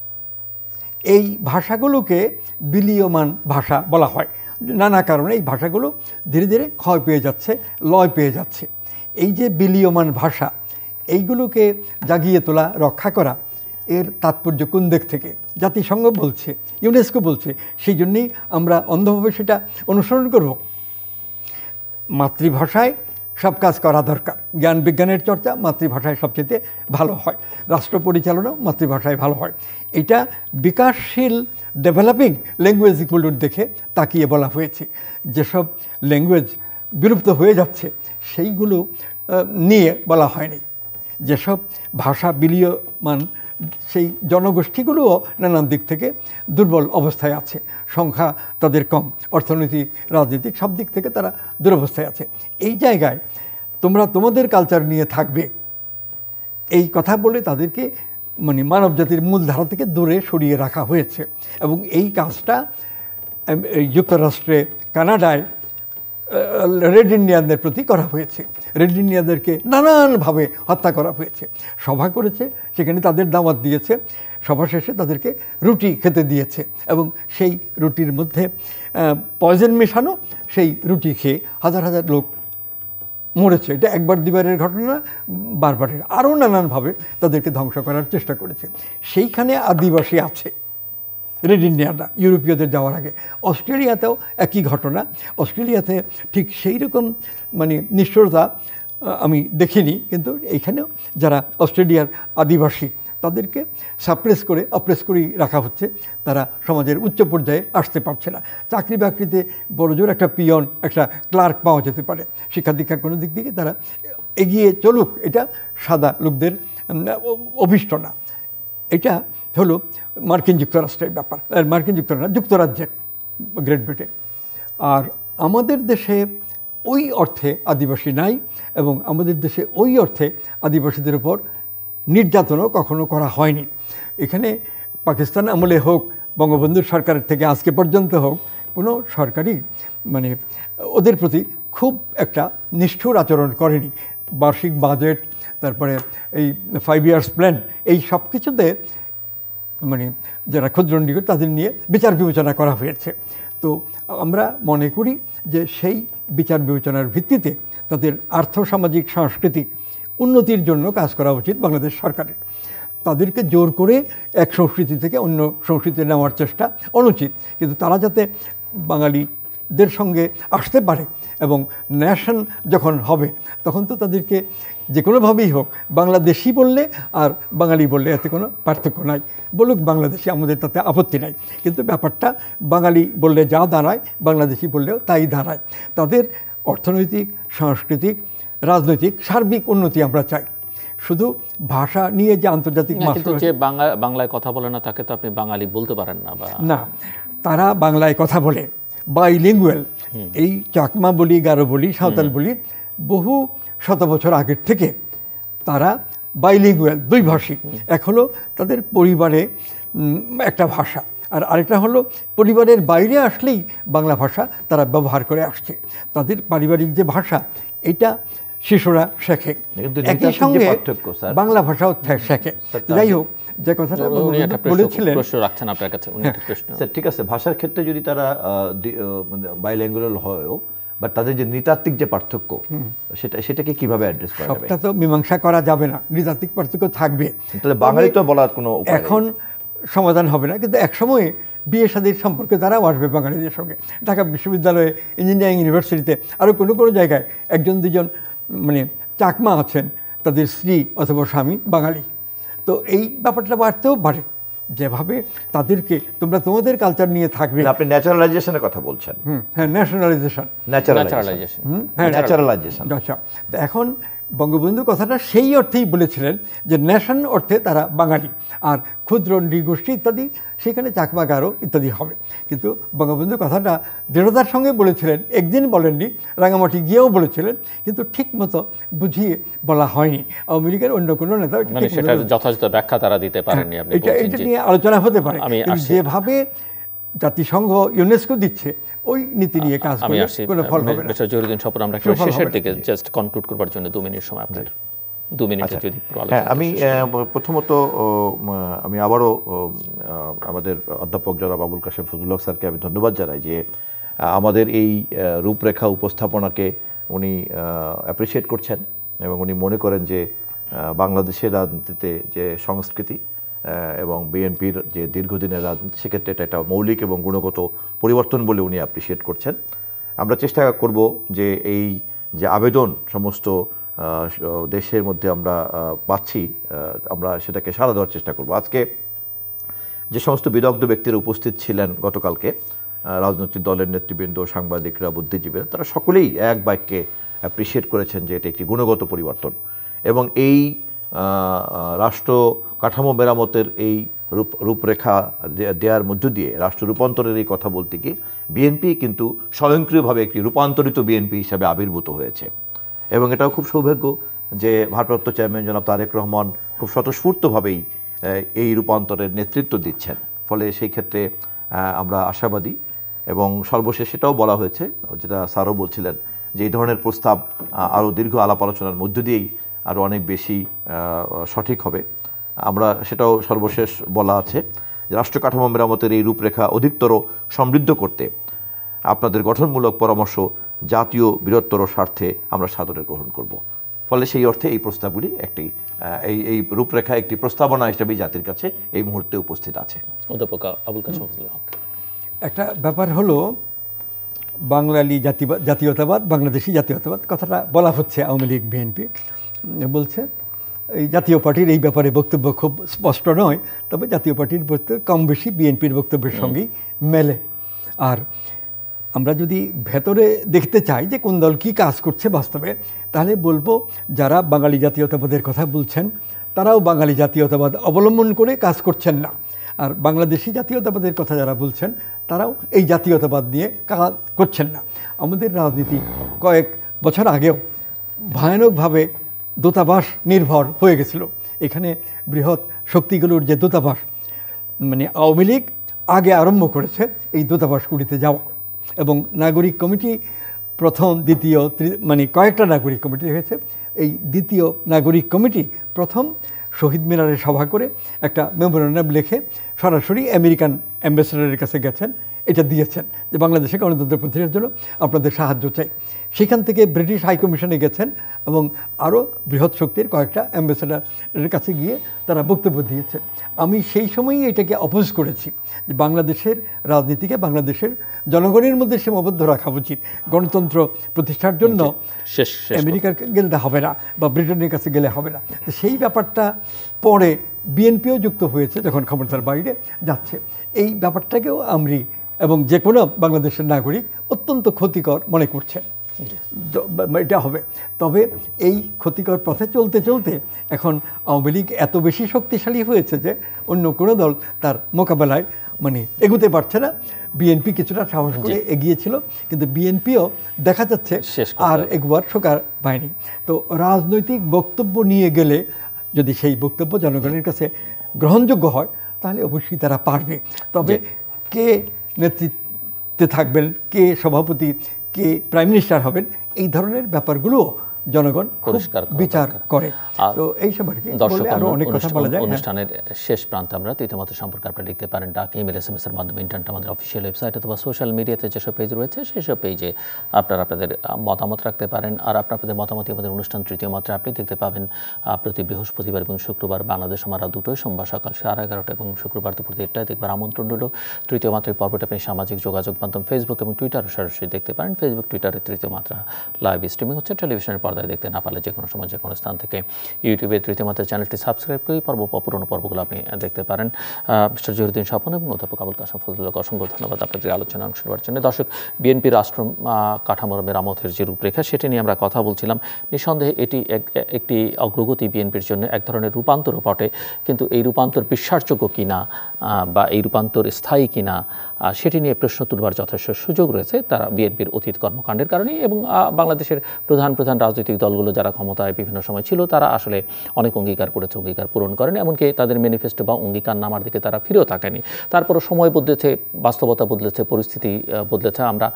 C: এই ভাষাগুলোকে বিলীয়মান ভাষা বলা হয়। নানা কারণে এই ভাষাগুলো ধীরে ধীরে ক্ষয় পেয়ে যাচ্ছে, লয় পেয়ে যাচ্ছে। এই যে বিলীয়মান ভাষা, এইগুলোকে জাগিয়ে তোলা, রক্ষা করা, এর তাৎপর্য কোন দিক থেকে? জাতিসংঘ বলছে, ইউনেস্কো বলছে, সেই জন্যেই আমরা অন্ধভাবে সেটা অনুসরণ করব। মাতৃভাষায় সব কাজ করা দরকার। জ্ঞান বিজ্ঞানের চর্চা মাতৃভাষায় সবচেয়ে ভালো হয়, রাষ্ট্র পরিচালনাও মাতৃভাষায় ভালো হয়। এটা বিকাশশীল ডেভেলপিং ল্যাঙ্গুয়েজগুলোর দেখে তাকিয়ে বলা হয়েছে। যেসব ল্যাঙ্গুয়েজ বিলুপ্ত হয়ে যাচ্ছে সেইগুলো নিয়ে বলা হয়নি। যেসব ভাষা বিলীয়মান, সেই জনগোষ্ঠীগুলোও নানান দিক থেকে দুর্বল অবস্থায় আছে। সংখ্যা তাদের কম, অর্থনৈতিক, রাজনৈতিক সব দিক থেকে তারা দুরবস্থায় আছে। এই জায়গায় তোমরা তোমাদের কালচার নিয়ে থাকবে, এই কথা বলে তাদেরকে মানে মানবজাতির মূল ধারা থেকে দূরে সরিয়ে রাখা হয়েছে। এবং এই কাজটা যুক্তরাষ্ট্রে, কানাডায় রেড ইন্ডিয়ানদের প্রতি করা হয়েছে। রেড ইন্ডিয়ানদেরকে নানানভাবে হত্যা করা হয়েছে। সভা করেছে, সেখানে তাদের দাওয়াত দিয়েছে, সভা শেষে তাদেরকে রুটি খেতে দিয়েছে এবং সেই রুটির মধ্যে পয়জন মেশানো, সেই রুটি খেয়ে হাজার হাজার লোক মরেছে। এটা একবার দুবারের ঘটনা, বারবারের। আরও নানানভাবে তাদেরকে ধ্বংস করার চেষ্টা করেছে। সেইখানে আদিবাসী আছে, রেড ইন্ডিয়ানরা ইউরোপীয়দের যাওয়ার আগে। অস্ট্রেলিয়াতেও একই ঘটনা। অস্ট্রেলিয়াতে ঠিক সেই রকম মানে নিষ্ঠুরতা আমি দেখিনি, কিন্তু এইখানেও যারা অস্ট্রেলিয়ার আদিবাসী তাদেরকে সাপ্রেস করে, অপ্রেস করেই রাখা হচ্ছে। তারা সমাজের উচ্চ পর্যায়ে আসতে পারছে না। চাকরি বাকরিতে বড়জোর একটা পিয়ন, একটা ক্লার্ক পাওয়া যেতে পারে। শিক্ষা দীক্ষা কোনো দিক থেকে তারা এগিয়ে চলুক, এটা সাদা লোকদের অভীষ্ট না। এটা হলো মার্কিন যুক্তরাষ্ট্রের ব্যাপার, মার্কিন যুক্তরাষ্ট্র যুক্তরাজ্যের, গ্রেট ব্রিটেন। আর আমাদের দেশে ওই অর্থে আদিবাসী নাই, এবং আমাদের দেশে ওই অর্থে আদিবাসীদের উপর নির্যাতনও কখনো করা হয়নি। এখানে পাকিস্তান আমলে হোক, বঙ্গবন্ধুর সরকারের থেকে আজকে পর্যন্ত হোক, কোনো সরকারই মানে ওদের প্রতি খুব একটা নিষ্ঠুর আচরণ করেনি। বার্ষিক বাজেট, তারপরে এই 5 ইয়ার্স প্ল্যান, এই সব কিছুতে মানে যারা ক্ষুদ্র নিগর তাদের নিয়ে বিচার বিবেচনা করা হয়েছে। তো আমরা মনে করি যে সেই বিচার বিবেচনার ভিত্তিতে তাদের আর্থসামাজিক সাংস্কৃতিক উন্নতির জন্য কাজ করা উচিত বাংলাদেশ সরকারের। তাদেরকে জোর করে এক সংস্কৃতি থেকে অন্য সংস্কৃতিতে নেওয়ার চেষ্টা অনুচিত, কিন্তু তারা যাতে বাঙালিদের সঙ্গে আসতে পারে, এবং ন্যাশন যখন হবে তখন তো তাদেরকে যে কোনোভাবেই হোক বাংলাদেশি বললে আর বাঙালি বললে এতে কোনো পার্থক্য নাই, বলুক বাংলাদেশি, আমাদের তাতে আপত্তি নাই। কিন্তু ব্যাপারটা বাঙালি বললে যা দাঁড়ায়, বাংলাদেশি বললেও তাই দাঁড়ায়। তাদের অর্থনৈতিক, সাংস্কৃতিক, রাজনৈতিক সার্বিক উন্নতি আমরা চাই। শুধু ভাষা নিয়ে যে আন্তর্জাতিক,
A: কিন্তু যে বাংলায় কথা বলে না তাকে তো আপনি বাঙালি বলতে পারেন না।
C: না, তারা বাংলায় কথা বলে, বাইলিঙ্গুয়াল। এই চাকমা বলি, গারো বলি, সাঁওতাল বলি, বহু শত বছর আগের থেকে তারা বাইলিঙ্গুয়াল, দুই ভাষী। এক হলো তাদের পরিবারে একটা ভাষা, আর আরেকটা হলো পরিবারের বাইরে আসলেই বাংলা ভাষা তারা ব্যবহার করে আসছে। তাদের পারিবারিক যে ভাষা, এটা শিশুরা শেখে, একই সঙ্গে বাংলা ভাষাও শেখে। যাই হোক, যে কথাটা বলেছিলেন,
A: রাখছেন আপনার কাছে
B: ঠিক আছে, ভাষার ক্ষেত্রে যদি তারা বাইল্যাঙ্গুয়াল হয়ও, বাট তাদের যে নৃতাত্ত্বিক যে পার্থক্য, সেটাকে কিভাবে অ্যাড্রেস করা যাবে?
C: সবটা তো মীমাংসা করা যাবে না, নৃতাত্ত্বিক পার্থক্য থাকবে।
B: তাহলে বাঙালি তো বলার কোনো
C: এখন সমাধান হবে না, কিন্তু একসময় বিয়ে শাদীর সম্পর্কে তারাও আসবে বাঙালিদের সঙ্গে। ঢাকা বিশ্ববিদ্যালয়ে, ইঞ্জিনিয়ারিং ইউনিভার্সিটিতে, আরও কোনো কোনো জায়গায় একজন দুজন মানে চাকমা আছেন, তাদের স্ত্রী অথবা স্বামী বাঙালি। তো এই ব্যাপারটা বাড়তেও পারে, যেভাবে তাদেরকে তোমরা তোমাদের কালচার নিয়ে থাকবে।
B: আপনি ন্যাচারালাইজেশনের কথা বলছেন।
C: হ্যাঁ, ন্যাশনালাইজেশন,
B: ন্যাচারালাইজেশন।
C: আচ্ছা, তো এখন বঙ্গবন্ধু কথাটা সেই অর্থেই বলেছিলেন যে ন্যাশন অর্থে তারা বাঙালি, আর ক্ষুদ্র নৃগোষ্ঠী ইত্যাদি সেখানে চাকমা, গারো ইত্যাদি হবে। কিন্তু বঙ্গবন্ধু কথাটা দৃঢ়তার সঙ্গে বলেছিলেন, একদিন বলেননি, রাঙামাটি গিয়েও বলেছিলেন, কিন্তু ঠিক মতো বুঝিয়ে বলা হয়নি। আওয়ামী লীগের অন্য কোনো নেতা
A: যথাযথ ব্যাখ্যা তারা দিতে পারেননি।
C: এটা নিয়ে আলোচনা হতে পারে, যেভাবে জাতিসংঘ ইউনেস্কো দিচ্ছে ওই নীতি নিয়ে কাজ করলে কোনো ফল হবে না।
A: জহিরুদ্দিন স্বপন, আমরা শেষের দিকে জাস্ট কনক্লুড করবার জন্য 2 মিনিট সময় আপনার, 2 মিনিটে যদি।
B: হ্যাঁ, আমি প্রথমত আমি আবারও আমাদের অধ্যাপক জনাব আবুল কাশেম ফজলুল হক স্যারকে আমি ধন্যবাদ জানাই যে আমাদের এই রূপরেখা উপস্থাপনাকে উনি অ্যাপ্রিসিয়েট করছেন, এবং উনি মনে করেন যে বাংলাদেশের রাজনীতিতে যে সংস্কৃতি এবং বিএনপির যে দীর্ঘদিনের রাজনীতি, সেক্ষেত্রে এটা একটা মৌলিক এবং গুণগত পরিবর্তন বলে উনি অ্যাপ্রিসিয়েট করছেন। আমরা চেষ্টা করব যে এই যে আবেদন সমস্ত দেশের মধ্যে আমরা পাচ্ছি, আমরা সেটাকে সাড়া দেওয়ার চেষ্টা করব। আজকে যে সমস্ত বিদগ্ধ ব্যক্তিরা উপস্থিত ছিলেন গতকালকে, রাজনৈতিক দলের নেতৃবৃন্দ, সাংবাদিকরা, বুদ্ধিজীবীরা, তারা সকলেই এক বাক্যে অ্যাপ্রিসিয়েট করেছেন যে এটা একটি গুণগত পরিবর্তন, এবং এই রাষ্ট্র কাঠামো মেরামতের এই রূপরেখা দেওয়ার মধ্য দিয়ে রাষ্ট্র রূপান্তরের এই কথা বলতে গিয়ে বিএনপি কিন্তু স্বয়ংক্রিয়ভাবে একটি রূপান্তরিত বিএনপি হিসাবে আবির্ভূত হয়েছে। এবং এটাও খুব সৌভাগ্য যে ভারপ্রাপ্ত চেয়ারম্যান জনাব তারেক রহমান খুব স্বতঃস্ফূর্তভাবেই এই রূপান্তরের নেতৃত্ব দিচ্ছেন। ফলে সেই ক্ষেত্রে আমরা আশাবাদী, এবং সর্বশেষ সেটাও বলা হয়েছে, যেটা স্যারও বলছিলেন, যে এই ধরনের প্রস্তাব আরও দীর্ঘ আলাপ আলোচনার মধ্য দিয়েই আরও অনেক বেশি সঠিক হবে। আমরা সেটাও সর্বশেষ বলা আছে, রাষ্ট্র কাঠামো মেরামতের এই রূপরেখা অধিকতর সমৃদ্ধ করতে আপনাদের গঠনমূলক পরামর্শ জাতীয় বৃহত্তর স্বার্থে আমরা সাদরে গ্রহণ করব। ফলে সেই অর্থে এই প্রস্তাবগুলি একটি এই রূপরেখা একটি প্রস্তাবনা হিসেবে জাতির কাছে এই মুহূর্তে উপস্থিত আছে।
A: অধ্যাপক আবুল কাশেম ফজলুল হক,
C: একটা ব্যাপার হলো বাঙালি জাতীয়তাবাদ, বাংলাদেশি জাতীয়তাবাদ কথাটা বলা হচ্ছে, আওয়ামী লীগ বিএনপি বলছে। এই জাতীয় পার্টির এই ব্যাপারে বক্তব্য খুব স্পষ্ট নয়, তবে জাতীয় পার্টির বক্তব্য কম বেশি বিএনপির বক্তব্যের সঙ্গেই মেলে। আর আমরা যদি ভেতরে দেখতে চাই যে কোন দল কী কাজ করছে বাস্তবে, তাহলে বলবো যারা বাঙালি জাতীয়তাবাদের কথা বলছেন তারাও বাঙালি জাতীয়তাবাদ অবলম্বন করে কাজ করছেন না। আর বাংলাদেশি জাতীয়তাবাদের কথা যারা বলছেন তারাও এই জাতীয়তাবাদ নিয়ে কাজ করছেন না। আমাদের রাজনীতি কয়েক বছর আগেও ভয়ানকভাবে দূতাবাস নির্ভর হয়ে গেছিল। এখানে বৃহৎ শক্তিগুলোর যে দূতাবাস, মানে আওয়ামী লীগ আগে আরম্ভ করেছে এই দূতাবাসগুলিতে যাওয়া, এবং নাগরিক কমিটি প্রথম, দ্বিতীয়, মানে কয়েকটা নাগরিক কমিটি হয়েছে। এই দ্বিতীয় নাগরিক কমিটি প্রথম শহীদ মিনারে সভা করে একটা মেমোরেন্ডাম লিখে সরাসরি আমেরিকান অ্যাম্বাসেডারের কাছে গেছেন, এটা দিয়েছেন যে বাংলাদেশে গণতন্ত্র প্রতিষ্ঠার জন্য আপনাদের সাহায্য চাই। সেখান থেকে ব্রিটিশ হাইকমিশনে গেছেন এবং আরও বৃহৎ শক্তির কয়েকটা অ্যাম্বাসেডারের কাছে গিয়ে তারা বক্তব্য দিয়েছেন। আমি সেই সময়ই এটাকে অপোজ করেছি যে বাংলাদেশের রাজনীতিকে বাংলাদেশের জনগণের মধ্যে সীমাবদ্ধ রাখা উচিত। গণতন্ত্র প্রতিষ্ঠার জন্য আমেরিকার গেলে হবে না বা ব্রিটেনের কাছে গেলে হবে না। তো সেই ব্যাপারটা পরে বিএনপিও যুক্ত হয়েছে যখন ক্ষমতার বাইরে যাচ্ছে। এই ব্যাপারটাকেও আমি এবং যে কোনো বাংলাদেশের নাগরিক অত্যন্ত ক্ষতিকর মনে করছে। এটা হবে, তবে এই ক্ষতিকর পথে চলতে চলতে এখন আওয়ামী লীগ এত বেশি শক্তিশালী হয়েছে যে অন্য কোনো দল তার মোকাবেলায় মানে এগোতে পারছে না। বিএনপি কিছুটা সাহস করে এগিয়েছিল, কিন্তু বিএনপিও দেখা যাচ্ছে আর একবার সরকার পায়নি। তো রাজনৈতিক বক্তব্য নিয়ে গেলে যদি সেই বক্তব্য জনগণের কাছে গ্রহণযোগ্য হয় তাহলে অবশ্যই তারা পারবে। তবে কে নেতৃত্বে থাকবেন, কে সভাপতি, কে প্রাইম মিনিস্টার হবেন, এই ধরনের ব্যাপারগুলোও জনগণ পরিষ্কার বিচার করে। তো এইসব আর কি বললে আরো অনেক কথা বলা যায়।
A: অনুষ্ঠানের শেষ প্রান্তে আমরা তৃতীয় মত সম্পর্কে আপনারা লিখতে পারেন ডাক, ইমেল, SMS এর মাধ্যমে, ইন্টারনেট, আমাদের অফিসিয়াল ওয়েবসাইট অথবা সোশ্যাল মিডিয়াতে যেসব পেজ রয়েছে সেসব পেজে আপনারা আপনাদের মতামত রাখতে পারেন। আর আপনাদের মতামতই আমাদের অনুষ্ঠান তৃতীয় মাত্রা আপনি দেখতে পাবেন প্রতি বৃহস্পতিবার এবং শুক্রবার বাংলাদেশ সময় রাত 2টোয়, সোমবার সকাল 11:30 এবং শুক্রবার দুপুর 1টায় দেখবার আমন্ত্রণ রইল। তৃতীয় মাত্রার পর্বটা আপনি সামাজিক যোগাযোগ মাধ্যম ফেসবুক এবং টুইটারে সরাসরি দেখতে পারেন। ফেসবুক, টুইটারে তৃতীয় মাত্রা লাইভ স্ট্রিমিং হচ্ছে। টেলিভিশনের পর্দায় দেখতে না পারলে যে কোনো সময় যে কোনো স্থান থেকে ইউটিউবে তৃতীয় মাত্রার চ্যানেলটি সাবস্ক্রাইব করে পুরনো পর্বগুলো আপনি দেখতে পারেন। মিস্টার জহিরুদ্দিন স্বপন এবং অধ্যাপক আবুল কাসেম ফজলুলকে অসংখ্য ধন্যবাদ আপনাদের আলোচনা অংশ নেওয়ার জন্য। দর্শক, বিএনপি রাষ্ট্র কাঠামোর মেরামতের যে রূপরেখা সেটি নিয়ে আমরা কথা বলছিলাম। নিঃসন্দেহে এটি একটি অগ্রগতি বিএনপির জন্য, এক ধরনের রূপান্তরও বটে, কিন্তু এই রূপান্তর বিশ্বাসযোগ্য কিনা বা এই রূপান্তর স্থায়ী কিনা সেটি নিয়ে প্রশ্ন তুলবার যথেষ্ট সুযোগ রয়েছে তারা বিএনপির অতীত কর্মকাণ্ডের কারণে। এবং বাংলাদেশের প্রধান রাজনৈতিক দলগুলো যারা ক্ষমতায় বিভিন্ন সময় ছিল তারা আসলে অনেক অঙ্গীকার করেছে, অঙ্গীকার পূরণ করেন, এমনকি তাদের ম্যানিফেস্টো বা অঙ্গীকার নামার দিকে তারা ফিরেও থাকেনি। তারপরও সময় বদলেছে, বাস্তবতা বদলেছে, পরিস্থিতি বদলেছে। আমরা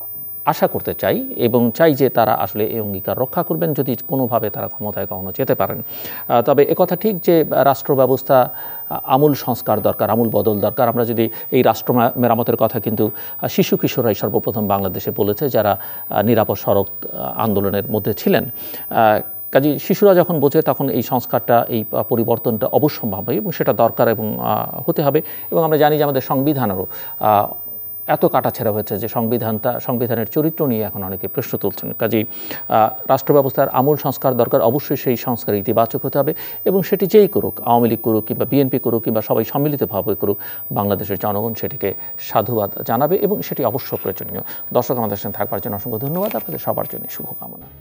A: আশা করতে চাই এবং চাই যে তারা আসলে এই অঙ্গীকার রক্ষা করবেন যদি কোনোভাবে তারা ক্ষমতায় কখনো যেতে পারেন। তবে একথা ঠিক যে রাষ্ট্র ব্যবস্থা আমূল সংস্কার দরকার, আমূল বদল দরকার। আমরা যদি এই রাষ্ট্র মেরামতের কথা কিন্তু শিশু কিশোররাই সর্বপ্রথম বাংলাদেশে বলেছে যারা নিরাপদ সড়ক আন্দোলনের মধ্যে ছিলেন। কাজে শিশুরা যখন বোঝে তখন এই সংস্কারটা, এই পরিবর্তনটা অবশ্যম্ভাবী এবং সেটা দরকার এবং হতে হবে। এবং আমরা জানি যে আমাদের সংবিধানেরও এত কাটাছেঁড়া হয়েছে যে সংবিধানের চরিত্র নিয়ে এখন অনেকে প্রশ্ন তুলছেন। কাজেই রাষ্ট্র ব্যবস্থার আমূল সংস্কার দরকার। অবশ্যই সেই সংস্কার ইতিবাচক হতে হবে এবং সেটি যেই করুক, আওয়ামী লীগ করুক কিংবা বিএনপি করুক কিংবা সবাই সম্মিলিতভাবে করুক, বাংলাদেশের জনগণ সেটিকে সাধুবাদ জানাবে এবং সেটি অবশ্য প্রয়োজনীয়। দর্শক, আমাদের সঙ্গে থাকবার জন্য অসংখ্য ধন্যবাদ। আপনাদের সবার জন্য শুভকামনা।